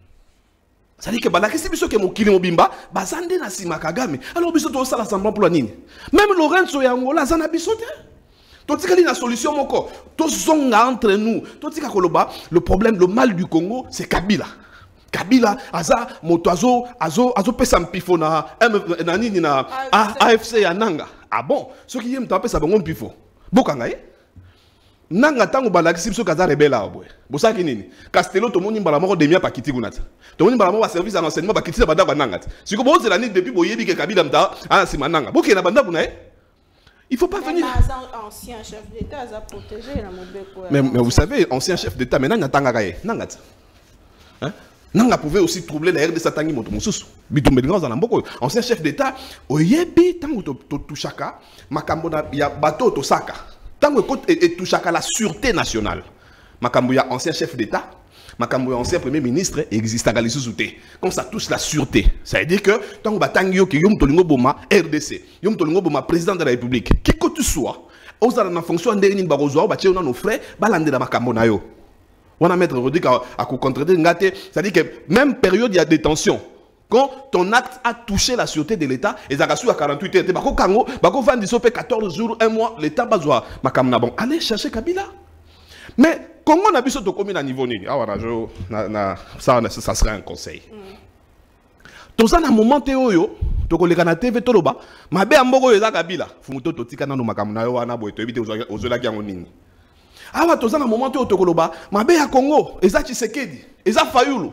Ça dit que si biso ke mokili mobimba, bazande na sima Kagame. Alors biso to sala semblant pour la nini. Même Lorenzo ya Angola zana biso te. To tika li na solution moko. To zonga entre nous. To tika koloba, le problème, le mal du Congo, c'est Kabila. Kabila, aza motoazo, azo, azo pesa mpifo na na nini na A F C ya nanga. Ah bon, ceux qui aiment taper ça bon pifo. Bokangaye. Nanga tango balakisi biso kaza rebela abwe. Bosaki nini? Castello to moni mbala moko demia pakiti kunata. To moni mbala moko ba service à l'enseignement bakiti banda bananga. Siko bo zela ni depuis boyebi ke Kabila mta ana simananga. Boke na banda kuna eh. Il faut pas venir. Ancien chef d'État a protégé la Mobeko. Mais, mais vous savez, ancien chef d'État maintenant n'atanga kaye. Nangata. Hein? Nanga pouvait aussi troubler la R D C Tangi Motomosus. Bitumbe Ngaz en Amboko. Ancien chef d'État, Oyebi, Tango Touchaka, Makambona, il y a bateau Tosaka. Tango et Touchaka la sûreté nationale. Makambuya, ancien chef d'État, Makambuya, ancien premier ministre, existe à Galisouté. Comme ça touche la sûreté. Ça veut dire que, Tango Batangio, qui Yom Tolingo Boma, R D C, Yom Tolingo Boma, président de la République, qui que tu sois, aux en fonction de l'Énin Barozo, Baché, on a nos frères, Balande la Makambonayo. On a mettre Rodic à, à contreter Ngate. C'est-à-dire que même période, il y a détention. Quand ton acte a touché la sûreté de l'État, et ça a à quarante-huit heures, Bako Kango, Bako Van Dissopé quatorze jours, un mois, l'État bazoa, Makamna bon. Allez chercher Kabila. Mais comment on a vu ce document à niveau ni? Ah voilà, ça, ça serait un conseil. Tout ça, dans un moment, Théo, toko le kana T V toloba, mabe amboko eza Kabila. Fumuto totika na no Makamna yo wana boy to éviter aux ola qui nini. Ah ouais, tout ça, dans un moment, Théo tokoloba, mabe ya Congo, eza Tshisekedi, eza Fayulu.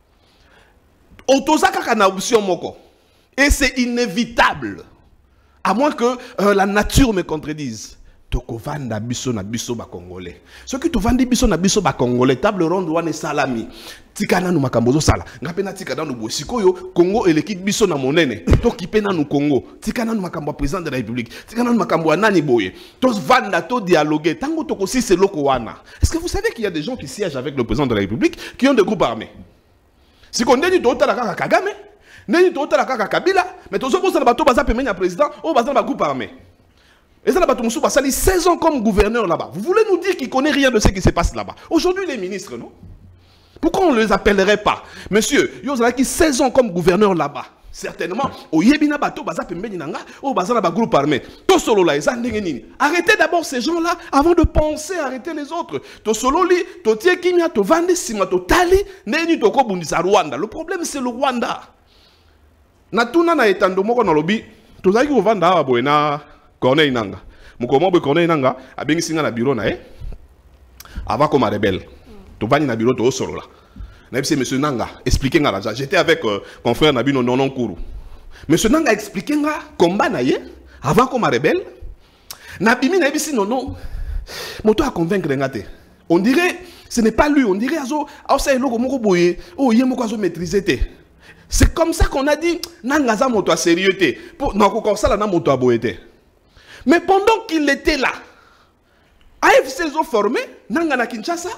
Et c'est inévitable. À moins que euh, la nature me contredise. Toko vanda biso na biso ba congolais. Ce qui te vandi biso na biso ba congolais table ronde wane salami. Tikana nu makambozo sala. Ngapena tikana nu bosikoyo Congo elekit biso na monene. To kipena nu Congo. Tikana nu makambo président de la République. Tikana nu makambo nani boye. Tos vanda to dialoguer. Tango toko si c'est loko wana. Est-ce que vous savez qu'il y a des gens qui siègent avec le président de la République qui ont des groupes armés? Si on dit que la kaka Kagame, n'est pas la kaka Kabila, mais tous ceux qui ont bateau baza pemenya président, ou baza ba groupe armé. Et ça la bateau musu basali seize ans comme gouverneur là-bas. Vous voulez nous dire qu'il connaît rien de ce qui se passe là-bas? Aujourd'hui les ministres, non? Pourquoi on ne les appellerait pas? Monsieur, ils ont qui seize ans comme gouverneur là-bas. Certainement, au yebina bateau baza pemenya nanga, ou baza ba groupe armé. To solo là, ça ndengenini. Arrêtez d'abord ces gens-là avant de penser à arrêter les autres. To solo li, to tie kimia, to vande sima, to tali, neni to ko bundisa Rwanda. Le problème c'est le Rwanda. Natuna na etando moko na lobi, to zaki ko vanda ba boena Corneille Nanga. Mukomo be Corneille Nanga, abengi singa na bureau na e. Avant comme rebelle. To vani na bureau to solo là. Monsieur Nanga, expliquez nga là. J'étais avec euh, mon frère Nabino Nonon Kourou. Monsieur Nanga expliquez nga combat na ye avant comme rebelle. Nabimi na bisi nono. Moto a convaincre ngate. On dirait ce n'est pas lui, on dirait azo aso eloko moko boye, oh yé moko azo maîtriser te. C'est comme ça qu'on a dit Nanga za moto a sérieux te. Pour na ko ça là na moto a boye te. Mais pendant qu'il était là, A F C zo formé Nanga na Kinshasa.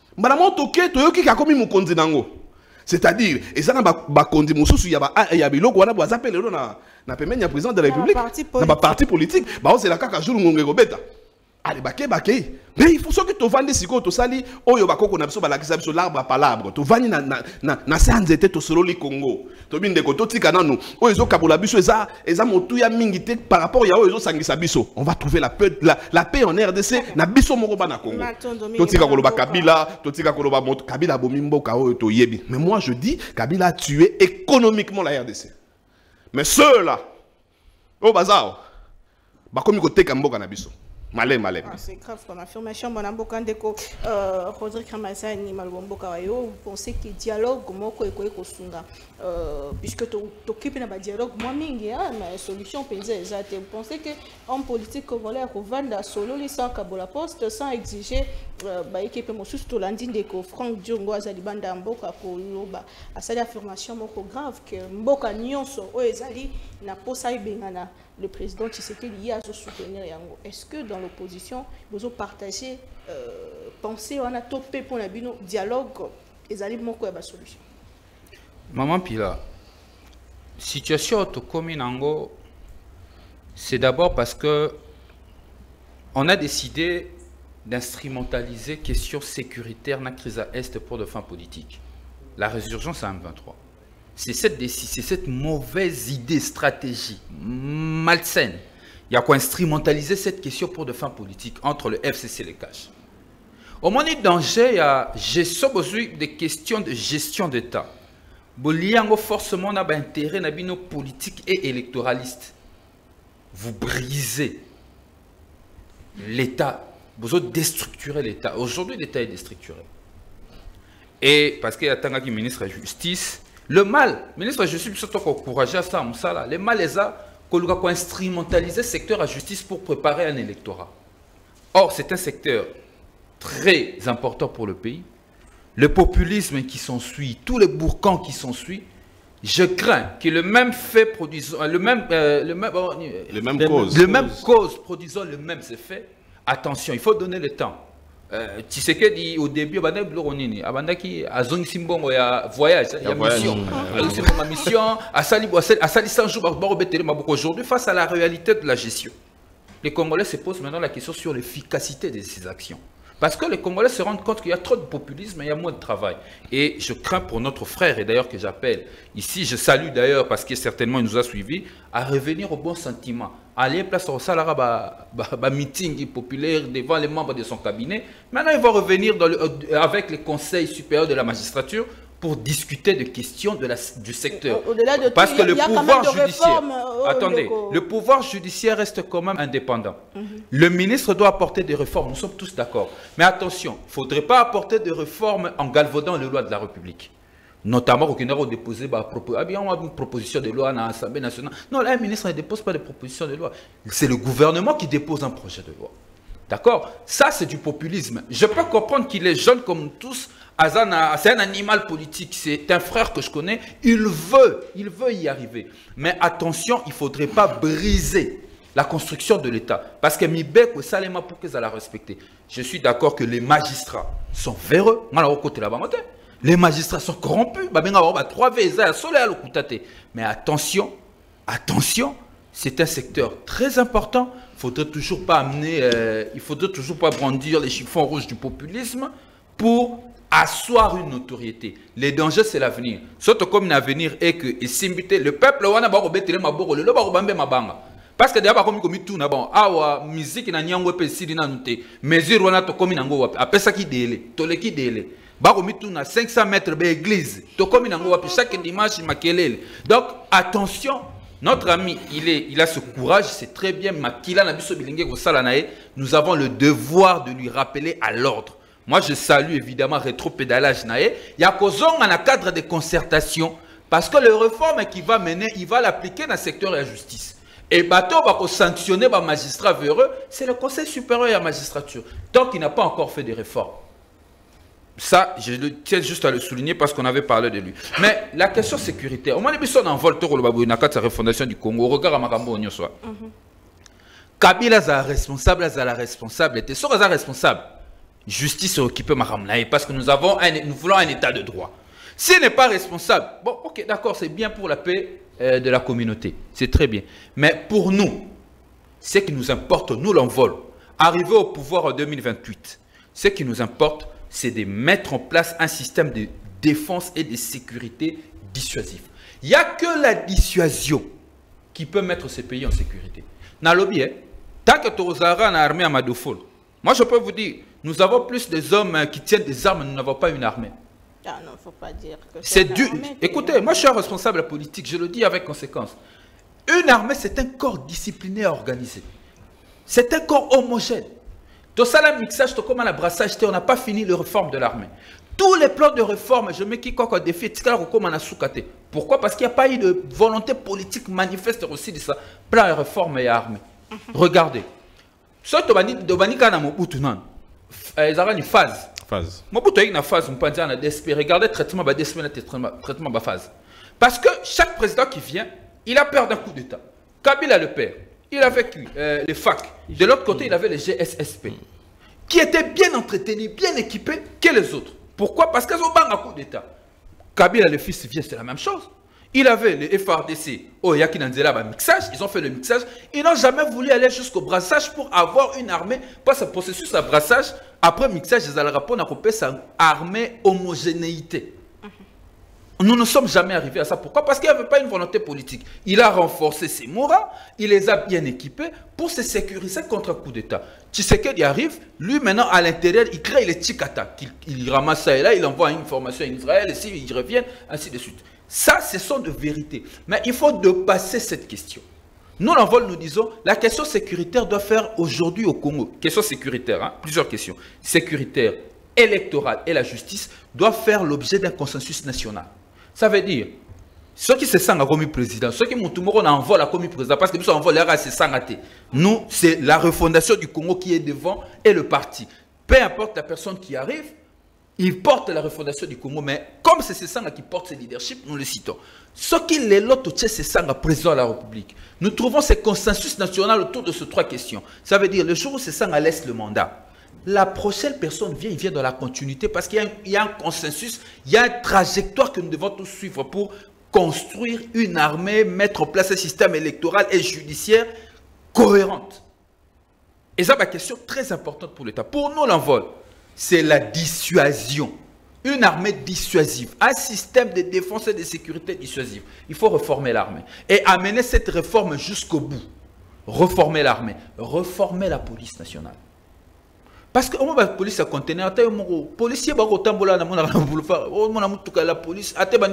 C'est-à-dire, et ça n'a pas conduit mon souci, il y a des gens qui ont appelé le président de la République, dans le parti politique, c'est la caca jour où on est allez, baké, baké. Mais il faut que tu vendes si tu sali, oh, y'a qu'on a besoin de l'arbre à palabre. Tu vends na na na na sanzete to solo li Congo. Tu bin de koto tika nanu. Oh, ils ont kabula biso eza eza motuya mingite par rapport ya oh ils ont sangisa biso. On va trouver la paix la, la paix en R D C na biso moko ba na Congo. Tu tika koloba Kabila, tu tika koloba moto Kabila bomimbo ka oh to yebi. Mais moi je dis Kabila a tué économiquement la R D C. Mais ceux là oh bazar ba komi ko teka mboka na biso. Malé, malé. Ah, c'est grave comme affirmation. Mon ambo kandeko, euh, Rodrigue Ramazani, Malgombo Kawayo, vous pensez que dialogue, moko eko eko sunga, puisque tu t'occupes d'un dialogue, moi mingi, hein, mais solution pensée exacte. Vous pensez que en politique congolais, on va vendre solo les sans kabola poste, sans exiger, bah équipe mon sous tout l'andine de ko Franck Diongo azalibanda mboka ko loba, à cette affirmation moko grave que mboka nyonso o ezali na posa ibengana. Le président Tshisekedi a soutenir yango. Est-ce que dans l'opposition, vous avez partagé, euh, pensé, on a topé pour le dialogue, et allez mon quoi la solution? Maman Pila, situation de commune Ango, c'est d'abord parce que on a décidé d'instrumentaliser question sécuritaire dans la crise à Est pour de fins politiques. La résurgence à M vingt-trois. C'est cette, cette mauvaise idée, stratégie, malsaine. Il y a quoi instrumentaliser cette question pour de fins politiques entre le F C C et les C A C H. Au moment du danger, il y a gestion des questions de gestion d'État. Il y a forcément un intérêt politique et électoraliste. Vous brisez l'État, vous déstructurez l'État. Aujourd'hui, l'État est déstructuré. Et parce qu'il y a un ministre de la Justice, le mal, le ministre de la Justice, surtout encouragé à ça, le mal est à instrumentaliser le secteur de la justice pour préparer un électorat. Or, c'est un secteur très important pour le pays. le populisme qui s'ensuit, tous les bourcans qui s'ensuivent, je crains que le même fait produisant, le même, euh, le même, euh, les mêmes causes, le même cause produisant le même effet. Attention, il faut donner le temps. Euh, tu sais que dit au début, abanda bloronini, abanda qui a zone simbongo ya voyage, ya mission, a mission, a sali a sali cent jours par betere maboko. Aujourd'hui, face à la réalité de la gestion, les Congolais se posent maintenant la question sur l'efficacité de ces actions. Parce que les Congolais se rendent compte qu'il y a trop de populisme et il y a moins de travail. Et je crains pour notre frère, et d'ailleurs que j'appelle ici, je salue d'ailleurs parce que certainement il nous a suivis, à revenir au bon sentiment. Aller place au salara, bah, bah, bah, meeting populaire devant les membres de son cabinet. Maintenant, il va revenir dans le, avec les conseils supérieurs de la magistrature pour discuter de questions de la, du secteur. Au-delà de Parce tout, que il y le a pouvoir quand même de judiciaire, réformes, oh, attendez, Ndeko. le pouvoir judiciaire reste quand même indépendant. Mm-hmm. Le ministre doit apporter des réformes, nous sommes tous d'accord. Mais attention, il ne faudrait pas apporter des réformes en galvaudant les lois de la République. Notamment, au Kenya, déposer bah, ah bien, on a une proposition de loi dans l'Assemblée nationale. Non, là, le ministre ne dépose pas de proposition de loi. C'est le gouvernement qui dépose un projet de loi. D'accord? Ça, c'est du populisme. Je peux comprendre qu'il est jeune comme tous. C'est un animal politique. C'est un frère que je connais. Il veut, il veut y arriver. Mais attention, il ne faudrait pas briser la construction de l'État. Parce que Mibek ou Salema pour qu'ils la respecter. Je suis d'accord que les magistrats sont véreux. Les magistrats sont corrompus. Mais attention, attention, c'est un secteur très important. Il ne faudrait toujours pas amener, euh, il faudrait toujours pas brandir les chiffons rouges du populisme pour asseoir une notoriété. Les dangers, c'est l'avenir. Surtout comme l'avenir est que le peuple, parce que d'abord comme comme tout na bon awa musique na nyango pe sidi na nute mesure wana to komi nango wapi apesa ki délai to le ki délai ba komi tout na cinq cents mètres be église to komi nango wapi chaque dimanche makelele. Donc attention, notre ami il est il a ce courage, c'est très bien makila na biso bilinge ko sala na ye, nous avons le devoir de lui rappeler à l'ordre. Moi je salue évidemment rétropédalage na ye ya kozonga na cadre de concertation parce que le réforme qu'il va mener, il va l'appliquer dans le secteur de la justice. Et bateau va sanctionner les magistrats véreux, c'est le Conseil supérieur de la magistrature. Donc il n'a pas encore fait des réformes. Ça, je tiens juste à le souligner parce qu'on avait parlé de lui. Mais la question sécuritaire, au moins les personnes en vol toro le babou nakat sa refondation du Congo, au regard à Makambo on y soit. Kabila est responsable, est la responsable, et sur est responsable. Justice est occupée Makamnaï parce que nous avons un, nous voulons un état de droit. S'il n'est pas responsable, bon, ok, d'accord, c'est bien pour la paix euh, de la communauté, c'est très bien. Mais pour nous, ce qui nous importe, nous l'envol, arriver au pouvoir en deux mille vingt-huit, ce qui nous importe, c'est de mettre en place un système de défense et de sécurité dissuasif. Il n'y a que la dissuasion qui peut mettre ces pays en sécurité. Dans le bien, tant que Torozara n'a armée à Madoufol, moi je peux vous dire, nous avons plus des hommes qui tiennent des armes, nous n'avons pas une armée. Ah non, faut pas dire que c'est du. Écoutez, moi je suis un responsable politique, je le dis avec conséquence. Une armée, c'est un corps discipliné et organisé. C'est un corps homogène. Tout ça, le mixage, tout comme un brassage, on n'a pas fini la réforme de l'armée. Tous les plans de réforme, je mets quiconque au défi, comme un soukate. Pourquoi? Parce qu'il n'y a pas eu de volonté politique manifeste aussi de ça. Plan de réforme et armée. Regardez. Ce que tu as dit, ils ont une phase. Phase. Mobutu a une phase, on peut dire, regardez le traitement, le traitement de phase. Parce que chaque président qui vient, il a peur d'un coup d'État. Kabila le père. Il a vécu euh, les F A C. De l'autre côté, il avait les G S S P. Qui étaient bien entretenus, bien équipés que les autres. Pourquoi? Parce qu'ils ont pas un coup d'État. Kabila, le fils vient, c'est la même chose. Il avait les F R D C, oh, Yaki Nanzela, bah, mixage, ils ont fait le mixage. Ils n'ont jamais voulu aller jusqu'au brassage pour avoir une armée. Pas ce processus de brassage, après mixage, ils allaient répondre à sa armée homogénéité. Nous ne sommes jamais arrivés à ça. Pourquoi? Parce qu'il n'y avait pas une volonté politique. Il a renforcé ses moras, il les a bien équipés pour se sécuriser contre un coup d'État. Tshisekedi arrive, lui maintenant à l'intérieur, il crée les Tchikata. Il, il ramasse ça et là, il envoie une formation en Israël, et si ils reviennent, ainsi de suite. Ça, ce sont de vérités. Mais il faut dépasser cette question. Nous, l'envol, nous disons, la question sécuritaire doit faire aujourd'hui au Congo. Question sécuritaire, hein, plusieurs questions. Sécuritaire, électorale et la justice doivent faire l'objet d'un consensus national. Ça veut dire, ceux qui se sentent comme président, ceux qui m'ont tout le monde envoie comme président, parce que nous envoie les races, c'est nous, c'est la refondation du Congo qui est devant et le parti. Peu importe la personne qui arrive, Il porte la refondation du Congo, mais comme c'est Sesanga qui porte ce leadership, nous le citons. Ce qui est l'autre, c'est Sesanga, président de la République. Nous trouvons ce consensus national autour de ces trois questions. Ça veut dire, le jour où Sesanga laisse le mandat, la prochaine personne vient, il vient dans la continuité parce qu'il y, y a un consensus, il y a une trajectoire que nous devons tous suivre pour construire une armée, mettre en place un système électoral et judiciaire cohérente. Et ça, c'est une question très importante pour l'État. Pour nous, l'envol, c'est la dissuasion. Une armée dissuasive, un système de défense et de sécurité dissuasive. Il faut reformer l'armée et amener cette réforme jusqu'au bout. Reformer l'armée, reformer la police nationale. Parce que la police a contenu, la police a contenu, la police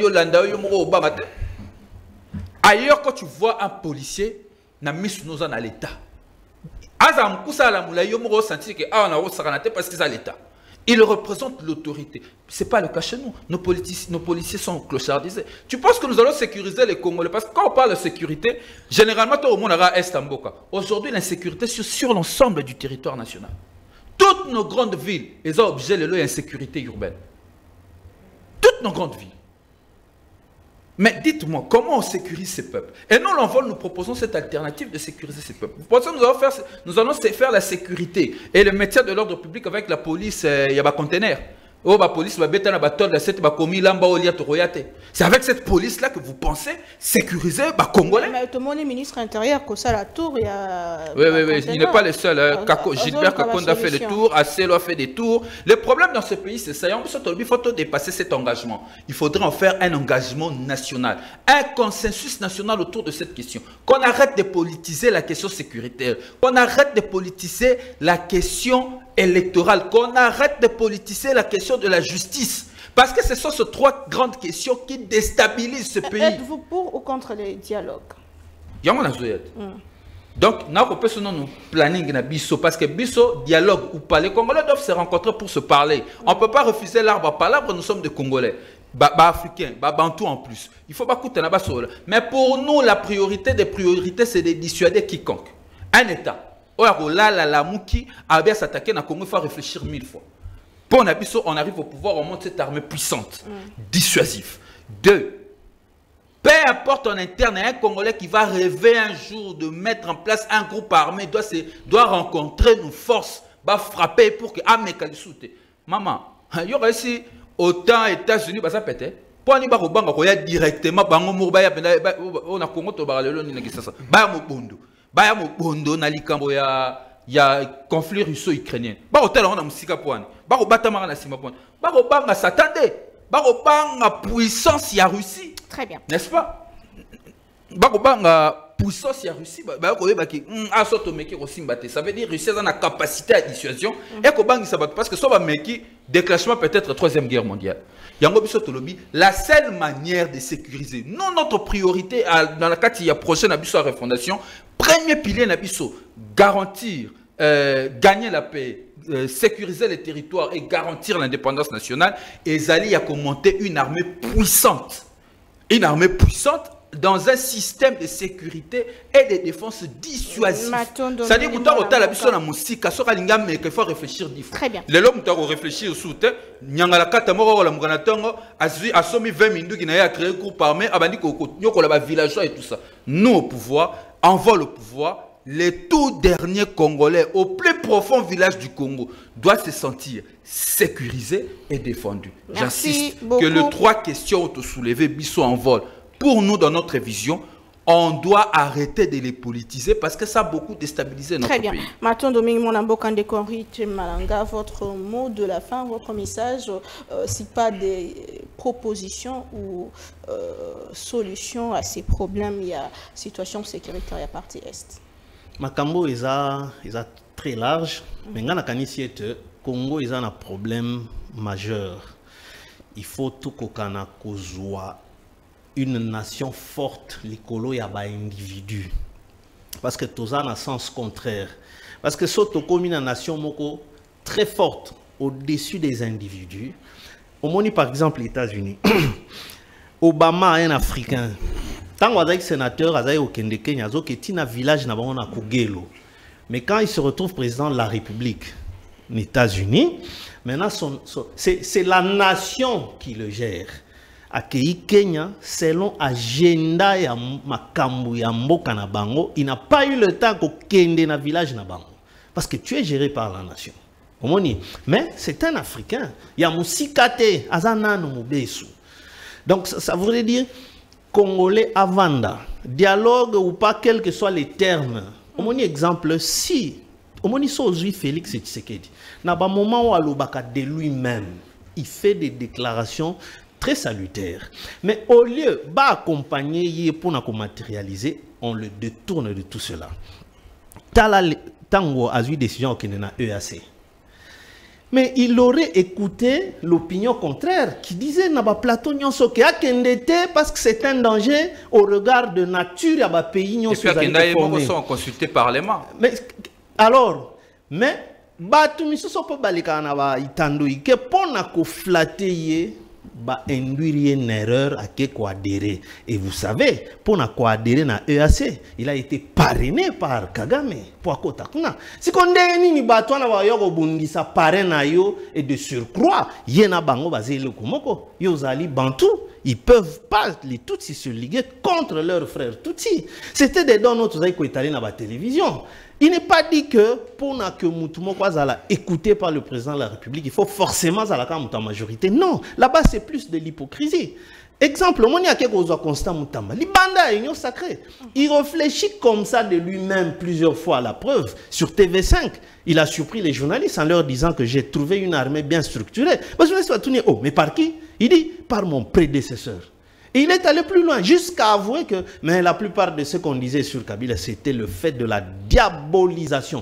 ailleurs, quand tu vois un policier, na mis nous en à l'État. Parce que c'est l'État. Il représente l'autorité. Ce n'est pas le cas chez nous. Nos, nos policiers sont clochardisés. Tu penses que nous allons sécuriser les Congolais? Parce que quand on parle de sécurité, généralement, tout le monde a Est Mboka. Aujourd'hui, l'insécurité sur, sur l'ensemble du territoire national. Toutes nos grandes villes, elles ont objet de l'insécurité urbaine. Toutes nos grandes villes. Mais dites-moi, comment on sécurise ces peuples? Et nous, l'envol, nous proposons cette alternative de sécuriser ces peuples. Vous pensez que nous allons faire, nous allons faire la sécurité et le maintien de l'ordre public avec la police, il y a des conteneurs. Oh, la police va mettre la cette commis lamba au liatoyate. C'est avec cette police-là que vous pensez sécuriser les Congolais. Mais tout le monde est ministre intérieur, que ça la tour, il y a. Oui, oui, oui, il n'est pas le seul. Hein. Gilbert Kakonda a fait le tour, Acelo a fait des tours. Le problème dans ce pays, c'est ça. Il faut dépasser cet engagement. Il faudrait en faire un engagement national, un consensus national autour de cette question. Qu'on arrête de politiser la question sécuritaire, qu'on arrête de politiser la question électorale, qu'on arrête de politiser la question de la justice. Parce que ce sont ces trois grandes questions qui déstabilisent ce pays. Êtes-vous pour ou contre les dialogues? Il y a mon azoyat. Donc, nous avons besoin de planning na biso parce que biso dialogue ou pas. Les Congolais doivent se rencontrer pour se parler. On ne peut pas refuser l'arbre à palabre, nous sommes des Congolais. Ba, ba africains, ba bantou en plus. Il faut pas coûter là-bas. Mais pour nous, la priorité des priorités, c'est de dissuader quiconque. Un État. Or, là, la la mouki a bien s'attaquer dans le Congo, il faut réfléchir mille fois. Pour on arrive au pouvoir, on monte cette armée puissante, mm. dissuasive. Deux, peu importe en interne, un Congolais qui va rêver un jour de mettre en place un groupe armé doit, se, doit rencontrer nos forces, va frapper pour que ah mais soute. Maman, il y aura ici autant États-Unis, bah ça peut-être. Pour aller banga directement, bango mourbaya, on a Congo to baralelo ni nakisasa. Ba mo bondo. Ba mo bondo na likambo ya ya conflit russo-ukrainien. Ba hotel on a musika poani. Ba ko batama na sima poani. Ba ko banga s'attendait. Ba ko banga puissance ya Russie. Très bien. N'est-ce pas? Ba ko banga puissance ya Russie. Ba ko yeba ki a soto meki ko simbate. Ça veut dire Russie a la capacité à dissuasion et ko bangi sabat parce que so ba meki déclenchement peut-être troisième guerre mondiale. Yango biso tolobi la seule manière de sécuriser non notre priorité à, dans la carte il y a prochaine abisso à refondation premier pilier nabisso garantir euh, gagner la paix euh, sécuriser les territoires et garantir l'indépendance nationale et Zali a monter une armée puissante une armée puissante dans un système de sécurité et de défense dissuasif. C'est-à-dire que il faut réfléchir dix fois. Très bien. Les hommes doivent réfléchir sous terre. Nyangala kata moko la muganatongo a somi vingt minutes qui n'a créé un groupe armé abandi koko nyoko la villageois et tout ça. Nous au pouvoir, envol au pouvoir, les tout derniers Congolais au plus profond village du Congo doivent se sentir sécurisés et défendus. J'insiste que les trois questions ont soulevé biso en vol. Pour nous, dans notre vision, on doit arrêter de les politiser parce que ça a beaucoup déstabilisé notre pays. Très bien. Maton Domingue Monambokande Konri Malanga, votre mot de la fin, votre message, euh, si pas des propositions ou euh, solutions à ces problèmes, il y a situation sécuritaire à partie Est. Makambo est très large, mais dans le Congo, il y a un problème majeur. Il faut tout kokana kozwa une nation forte, l'écolo y a pas individu. Parce que tout ça a un sens contraire. Parce que surtout comme une nation moko très forte au-dessus des individus. Au moins par exemple les États-Unis. Obama est un Africain. Tant que vous sénateur, vous au Kenya, vous avez un village na Kogelo. Mais quand il se retrouve président de la République, États-Unis. Maintenant, son, son, c'est la nation qui le gère. Akei Kenya, selon agenda ya makambu ya mboka na bango, il n'a pas eu le temps de kende na village na bango. Parce que tu es géré par la nation. Mais c'est un Africain. Il y a Moussikate, Azanano Moubesu. Donc ça, ça voudrait dire Congolais Avanda. Dialogue ou pas, quels que soient les termes. Au mon exemple, si, au mon aujourd'hui Félix Tshisekedi, n'a pas moment où Alobaka de lui-même, il fait des déclarations très salutaire. Mais au lieu d'accompagner pour nous matérialiser, on le détourne de tout cela. Tango a eu une décision qui n'est pas E A C. Mais il aurait écouté l'opinion contraire qui disait na ba plateau nyonso ke akendete parce que c'est un danger au regard de nature ya ba pays nyonso. Et puis akenda yebo sont consultés parlement. Mais alors, mais ba tu misoso po balika na ba itando ike pona ko flatter ye ba induire une erreur à qui adhérer. Et vous savez, pour na adhérer na E A C, il a été parrainé par Kagame. Pour kota kuna. Si on dit ni bato na ba yoko bundisa parrain yo et de surcroît, yena bango basé le komoko, yo zali bantu, ils peuvent pas les Tutsis se liguer contre leurs frères Tutsis. C'était des dons notre zaïko étalé na ba télévision. Il n'est pas dit que pour que Moutoumou soit écouté par le président de la République, il faut forcément à la majorité. Non, là-bas c'est plus de l'hypocrisie. Exemple, mon yake gozo constant Moutamba, Libanda est union sacrée. Il réfléchit comme ça de lui-même plusieurs fois à la preuve. Sur T V cinq, il a surpris les journalistes en leur disant que j'ai trouvé une armée bien structurée. Mais je me suis dit, oh, mais par qui? Il dit, par mon prédécesseur. Et il est allé plus loin, jusqu'à avouer que mais la plupart de ce qu'on disait sur Kabila, c'était le fait de la diabolisation.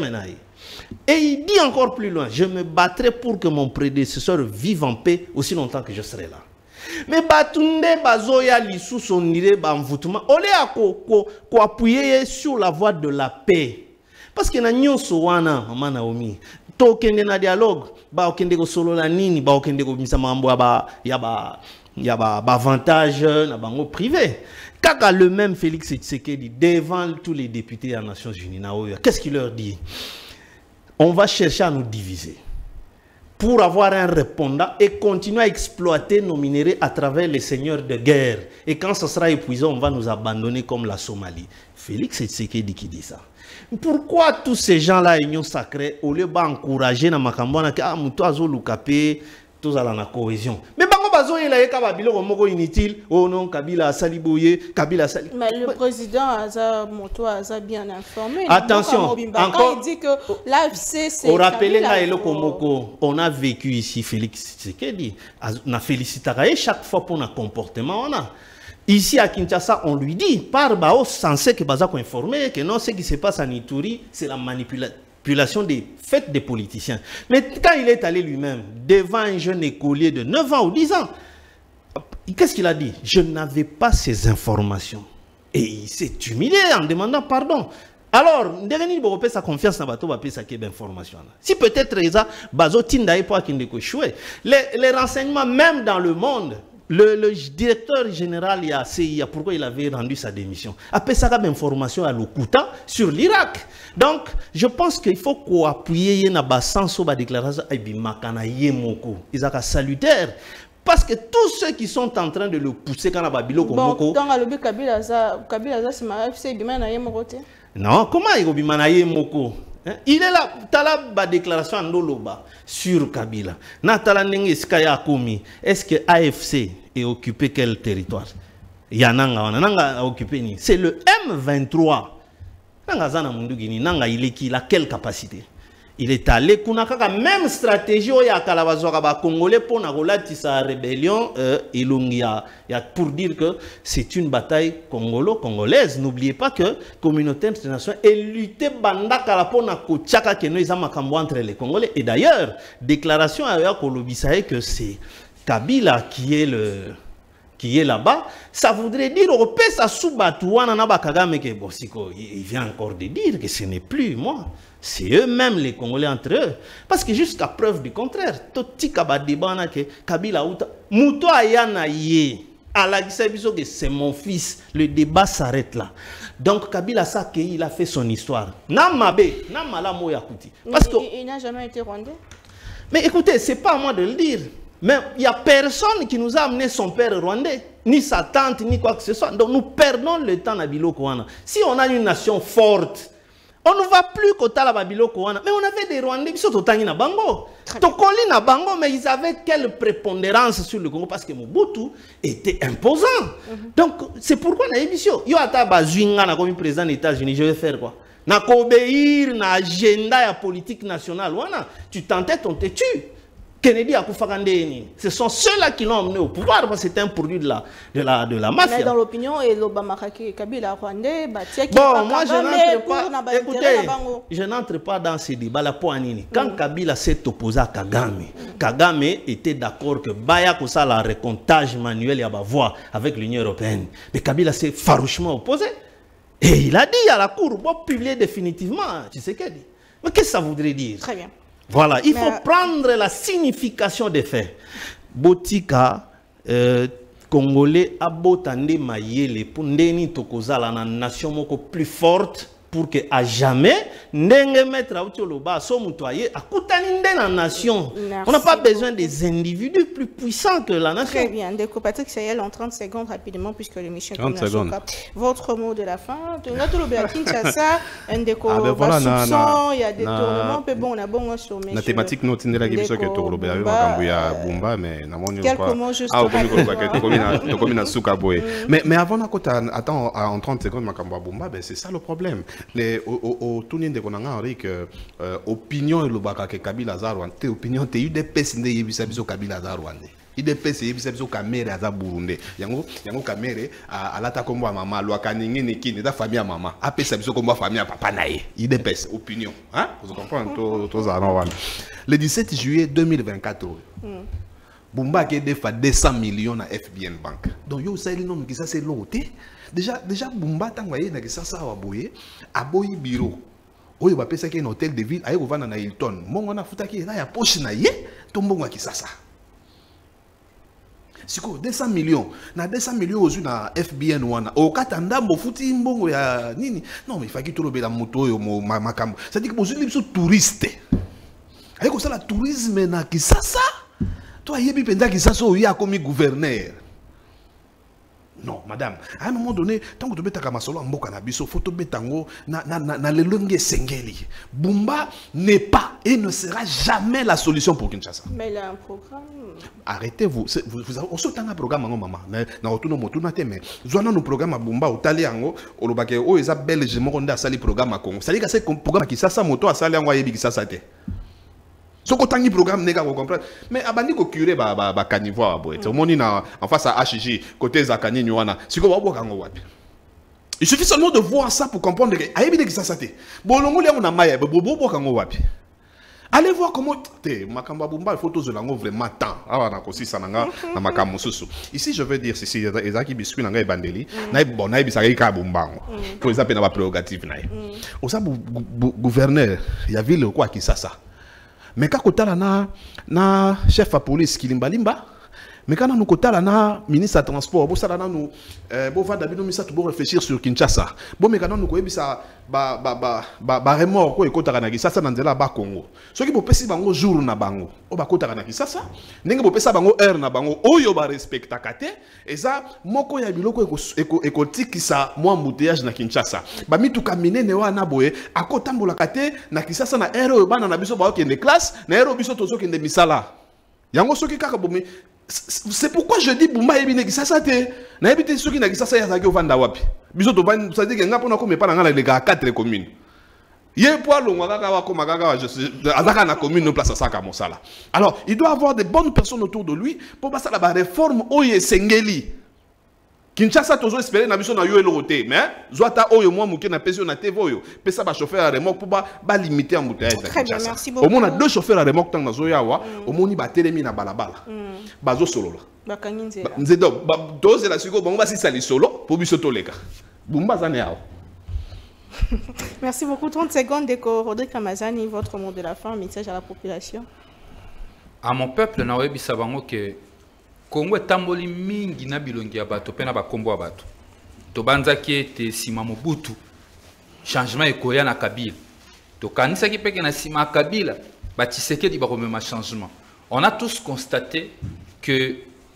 Et il dit encore plus loin, je me battrai pour que mon prédécesseur vive en paix aussi longtemps que je serai là. Mais Batunde Bazoya Lissou son idée d'envoûtement, on est appuyer sur la voie de la paix. Parce que nous sommes Maman Naomi, tokende na dialogue, ba okende ko solo la nini, ba okende ko misa mambo ba ya ba il y a des avantages dans privé. Quand le même Félix Tshisekedi devant tous les députés des Nations Unies, qu'est-ce qu'il leur dit? On va chercher à nous diviser pour avoir un répondant et continuer à exploiter nos minéraux à travers les seigneurs de guerre. Et quand ce sera épuisé, on va nous abandonner comme la Somalie. Félix Tshisekedi qui dit ça. Pourquoi tous ces gens-là, union sacrée, au lieu d'encourager na makambona que ah muto azo lukape tous à la cohésion. Mais bango bazo il a yeka babilo moko inutile. Oh non, Kabila a saliboye, Kabila a sali. Mais le président Aza Moto a bien informé. Attention, encore il dit que l'A F C c'est. On rappelle nga eloko moko, on a vécu ici Félix Tshisekedi. Na félicité chaque fois pour notre comportement on a. Ici à Kinshasa, on lui dit par bao censé que baza ko informer que non ce qui se passe à Ituri, c'est la manipulation des faits des politiciens. Mais quand il est allé lui-même devant un jeune écolier de neuf ans ou dix ans, qu'est-ce qu'il a dit? Je n'avais pas ces informations. Et il s'est humilié en demandant pardon. Alors, sa confiance dans information. Si peut-être les renseignements, même dans le monde, Le, le directeur général il y a C I A, pourquoi il avait rendu sa démission? Après ça, il y a information à l'Okuta sur l'Irak. Donc, je pense qu'il faut qu'on appuie sur la déclaration de la salutaire. Parce que tous ceux qui sont en train de le pousser quand la Bilo Komoko. Bon, dans le Kabila, Kabila, c'est ma F C, non, comment il y a Moko? Il est là, tu as la déclaration en Oloba sur Kabila. Est-ce que A F C est occupé quel territoire? C'est le M vingt-trois. Il a quelle capacité? Il est allé kunaka même stratégie au ya kalabazwa ba congolais pour na relati sa rébellion euh, ilungia ya pour dire que c'est une bataille congolo-congolaise. N'oubliez pas que la communauté internationale est luttée bandaka la pour na kochaka que nous avons makambo entre les Congolais. Et d'ailleurs, déclaration à ya kolobisaye que c'est Kabila qui est le qui est là-bas, ça voudrait dire au pesa soubatouana na ba Kagame que bosiko il vient encore de dire que ce n'est plus moi. C'est eux-mêmes les Congolais entre eux. Parce que jusqu'à preuve du contraire, Toti Kabadibana que Kabila Outa, Mouto Ayana Ye, À la que c'est mon fils, le débat s'arrête là. Donc Kabila Sakei, il a fait son histoire. Namabe, Namala Moyakuti. Parce que il n'a jamais été rwandais. Mais écoutez, c'est pas à moi de le dire. Mais il n'y a personne qui nous a amené son père rwandais, ni sa tante, ni quoi que ce soit. Donc nous perdons le temps à Biloko Wana. Si on a une nation forte, on ne va plus qu'au la Biloko Wana. Mais on avait des Rwandais qui sont au Tangi na Bango. Tokoli na Bango, mais ils avaient quelle prépondérance sur le Congo parce que Mobutu était imposant. Mm-hmm. Donc c'est pourquoi on a émission. Yo ata bazuinga na comme président des États-Unis, je vais faire quoi? Na obéir na agenda ya politique nationale. Wana, tu tentais, on te tue. Kennedy a Koufagandeni. Ce sont ceux-là qui l'ont emmené au pouvoir parce que c'était un produit de la, de la, de la mafia. Mais dans l'opinion, et l'Obama Kabila Rwandais, bon, moi je n'entre pas. Écoutez, je n'entre pas dans ces débats la poignine. Quand mm. Kabila s'est opposé à Kagame, mm. Kagame était d'accord que Baya Kosa la recomptage manuel et à voix avec l'Union européenne. Mais Kabila s'est farouchement opposé. Et il a dit à la cour, bon, publier définitivement, tu sais qu'elle dit. Mais qu'est-ce que ça voudrait dire? Très bien. Voilà, il Mais faut prendre la signification des faits. Botika, euh, Congolais, abotande mayele, pour ndeni tokozala na nation moko plus forte, pour que à jamais, ndenge mettre à Otioloba, somutoye, à koutani na nation. On n'a pas besoin des individus plus puissants que la nation. Très bien. Déco Patrick Sayel en trente secondes rapidement, puisque l'émission trente secondes. Votre mot de la fin. Tu as tout le béatin, ça, un déco, ah ben voilà, soupçon, il y a des tournements, mais bon, on a bon sur mes. La thématique, nous, on a dit que tu as béatin, Bumba, mais quelques mots juste. Ah, mais mais avant, attends, en trente secondes, Makamba Bumba, c'est ça le problème. Les au tout de konanga que opinion et le baka que Kabila Zarwan te opinion te U D P S ndé yebisa biso Kabila Zarwan U D P S yebisa biso kamere za Burundi yango yango kamere alata kombo mama lwa kaningi nekini da famille mama apesa biso kombo famille papa nae U D P S opinion hein vous comprenez to to za wana le dix-sept juillet deux mille vingt-quatre Bumba qui défa deux cents millions à F B N Bank donc yo ça non qui ça c'est loté. Déjà, déjà, Bumba, tant que na ça ça aboye, aboye bureau. Oyo ba pesa ki un hôtel de ville, aye kovana na Hilton. Mongo na futa ki na ya poche na ye, tombongo ki ça ça. Siko deux cents millions, na deux cents millions ozu na F B N wana. O katanda mbo futi mbongo ya nini? Non, mais il faut que tu le la moto yo mo makambo. Ça dit que bozu libso touriste. Aye ko ça la tourisme na ki ça ça. Toi yebi penda ki ça so ya komi gouverneur. Non, madame, à un moment donné, tant que tu bêta kamasolo mboka na biso, faut betango na na na na lelonge sengeli. Bumba n'est pas et ne sera jamais la solution pour Kinshasa. Mais il a un programme. Arrêtez-vous, vous vous avez aussi un programme maman. Na na otuno motuna te mais zwana no programme Bumba otali yango olobake o eza belge moko nda sali programme à Congo. Ça dit que c'est programme qui ça ça moto a sali yango yebi ki ça ça te. Soko tangi programme nega ko comprendre mais abandi ko curé ba ba ba canivoire boy to moni na en face à H J côté za kanini wana siko ba boka ngo wapi. Il suffit seulement de voir ça pour comprendre que ayebi de ça ça te bolongo le na maya bo boka ngo wapi. Allez voir comment te makamba Bumba il faut tous lango vraiment temps awa na kosi sananga na makambo susu. Ici je veux dire ceci ezaki biscuit nanga ebandeli na bon na ebisaka ka Bumba pour ça pe na ba prérogative na ye. Osa gouverneur ya ville quoi qui ça ça. Mais quand on a na na chef de police qui limbalimba, mais quand on a na ministre de transport, bon ça là nous bon va d'abord nous ça tout réfléchir sur Kinshasa. Bon mais quand nous koyebi ça ba ba ba ba ba remords ko ekota na Kinshasa na nzela ba Congo. Ce qui peut pesi bango jour na bango. O ba kota na Kinshasa, ndenge bo pesa bango heure na bango oyo ba respecta kate eza moko ya biloko eko ekotikisa mo embouteillage na Kinshasa. Ba mituka minene wana boye akotambola kate na Kinshasa na heure bana na biso ba okende classe na heure biso tozo kende misala. Yango soki kaka bomi c'est pourquoi je dis Bumba yebi neki sasa te na yebi te soki na kisasa ya zaki ovanda wapi biso to ban ça dit que ngapo na ko me pa na ngala les gars quatre communes ye poa longwa kaka wa ko makaka je azaka na commune no place saka mosala. Alors il doit avoir des bonnes personnes autour de lui pour passer la réforme oye sengeli Kinshasa tozo espérer na biso na yo elote mais zoata oyo moi muke na pesi na T V oyo pesa ba chauffeur à remorque pour ba ba limiter embouteillage. Très bien, merci beaucoup. Au moins on a deux chauffeurs à remorque tant na zoyawa au moins ni ba telemi na balabala bazo solo ba kanginzela nzedo ba doze la siko bango ba si sali solo pour biso toleka Bumba zane yao. Merci beaucoup. trente secondes d'écho. Rodrigue Ramazani, votre mot de la fin, message à la population. À mon peuple na webi sabango que Congo etamboli mingi na bilongi ya bato pe na bakombo ya bato. Tobanzaki ete sima Mobutu changement ekoya na Kabila. Tokanisaki peke na sima Kabila ba Tshisekedi bakomema changement. On a tous constaté que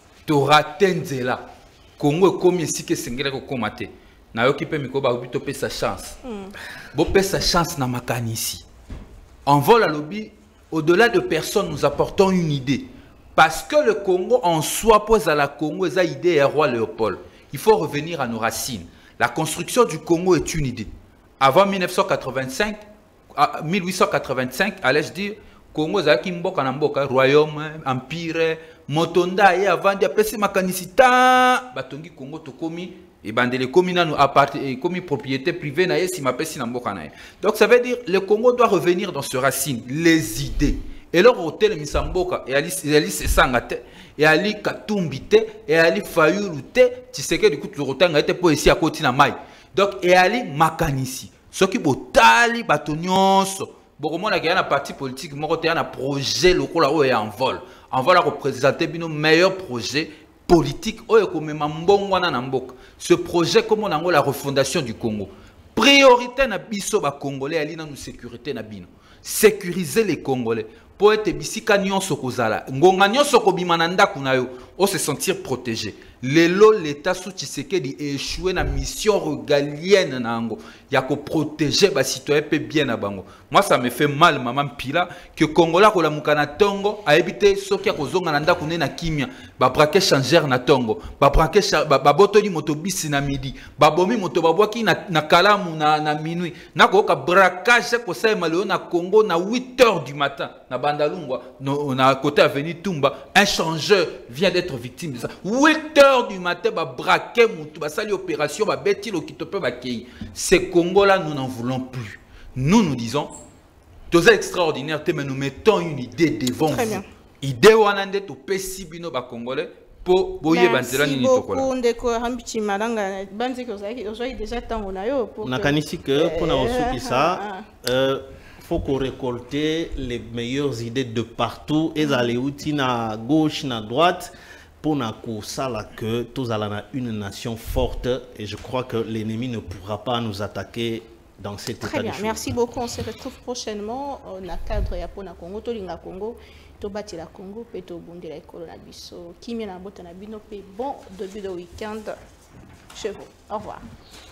toraté nzela Congo ekomi esika esengeli kokoma te. Nayoki pe miko ba obito pe sa chance. Bo pe sa chance na makanisi. En vol à lobby, au-delà de personnes, nous apportons une idée. Parce que le Congo en soi pose à la Congo esa idée et roi Léopold. Il faut revenir à nos racines. La construction du Congo est une idée. Avant mille neuf cent quatre-vingt-cinq, mille huit cent quatre-vingt-cinq, allais-je dire, Congo zaki mboka na mboka, royaume, empire, motonda et avant de appeler makanisita, batongi Congo tokomi et bandele komi na nous komi propriété privée na si mapesi na mboka na. Donc ça veut dire le Congo doit revenir dans ses racines, les idées. Et leur hôtel Misamboka et Ali Ali Sangate et Ali Katumbite et Ali Fayulute, tu sais que du coup tu rotanga était pour ici à côté na mai. Donc et Ali Makanisi. Ce qui botali batonions. Bon moi la na parti politique, moi côté na projet local là est en vol. En vol à représenter nos meilleurs projets politiques oyo comme mbongo na mboka. Ce projet comme on a la refondation du Congo. Priorité na biso ba Congolais ali na nous sécurité na bino. Sécuriser les Congolais. Pour être bisika nyonso kozala ngonga nyonso kobimana ndaku na yo o se sentir protégé. Lelo l'état sous Tshisekedi échoué na mission régalienne nango ya ko protéger ba citoyen pe bien na bango. Moi ça me fait mal maman Pila que Congola ko la mukana tongo a éviter soki ya kozonga na ndaku na kimia ba braquer changer na tongo ba braquer ba, ba botoni motobisi na midi ba bomi moto babwaki na, na kalamu na, na minuit na ko ka braquage ko sa malio na Congo na huit heures du matin na Bandalungwa no, na côté avenue Tumba un changeur vient d'être victime de ça. huit heures du matin, ba braquer mutu, ba sali opération, ba beti lo kitope ba kei. Ces Congo-là, nous n'en voulons plus. Nous, nous disons, tous extraordinaire, mais nous mettons une idée devant Très vous. bien. Idée wanande to pesi bino ba Congolais pour boyer banzela ni tokola. Merci beaucoup ndeko Hambichi Malanga banzi ko zaki ozoi déjà tango na yo pour nakanisi que pour na osoki ça euh faut qu'on récolte les meilleures idées de partout et aller outi na gauche na droite pour na ça que tous allons une nation forte et je crois que l'ennemi ne pourra pas nous attaquer dans cet Très état bien, de choses. merci beaucoup. On se retrouve prochainement dans le cadre ya pona Congo, to linga Congo, to bati la Congo, pe to bundi la ekolo na biso. Kimi na bota na bino pe bon début de week-end chez vous. Au revoir.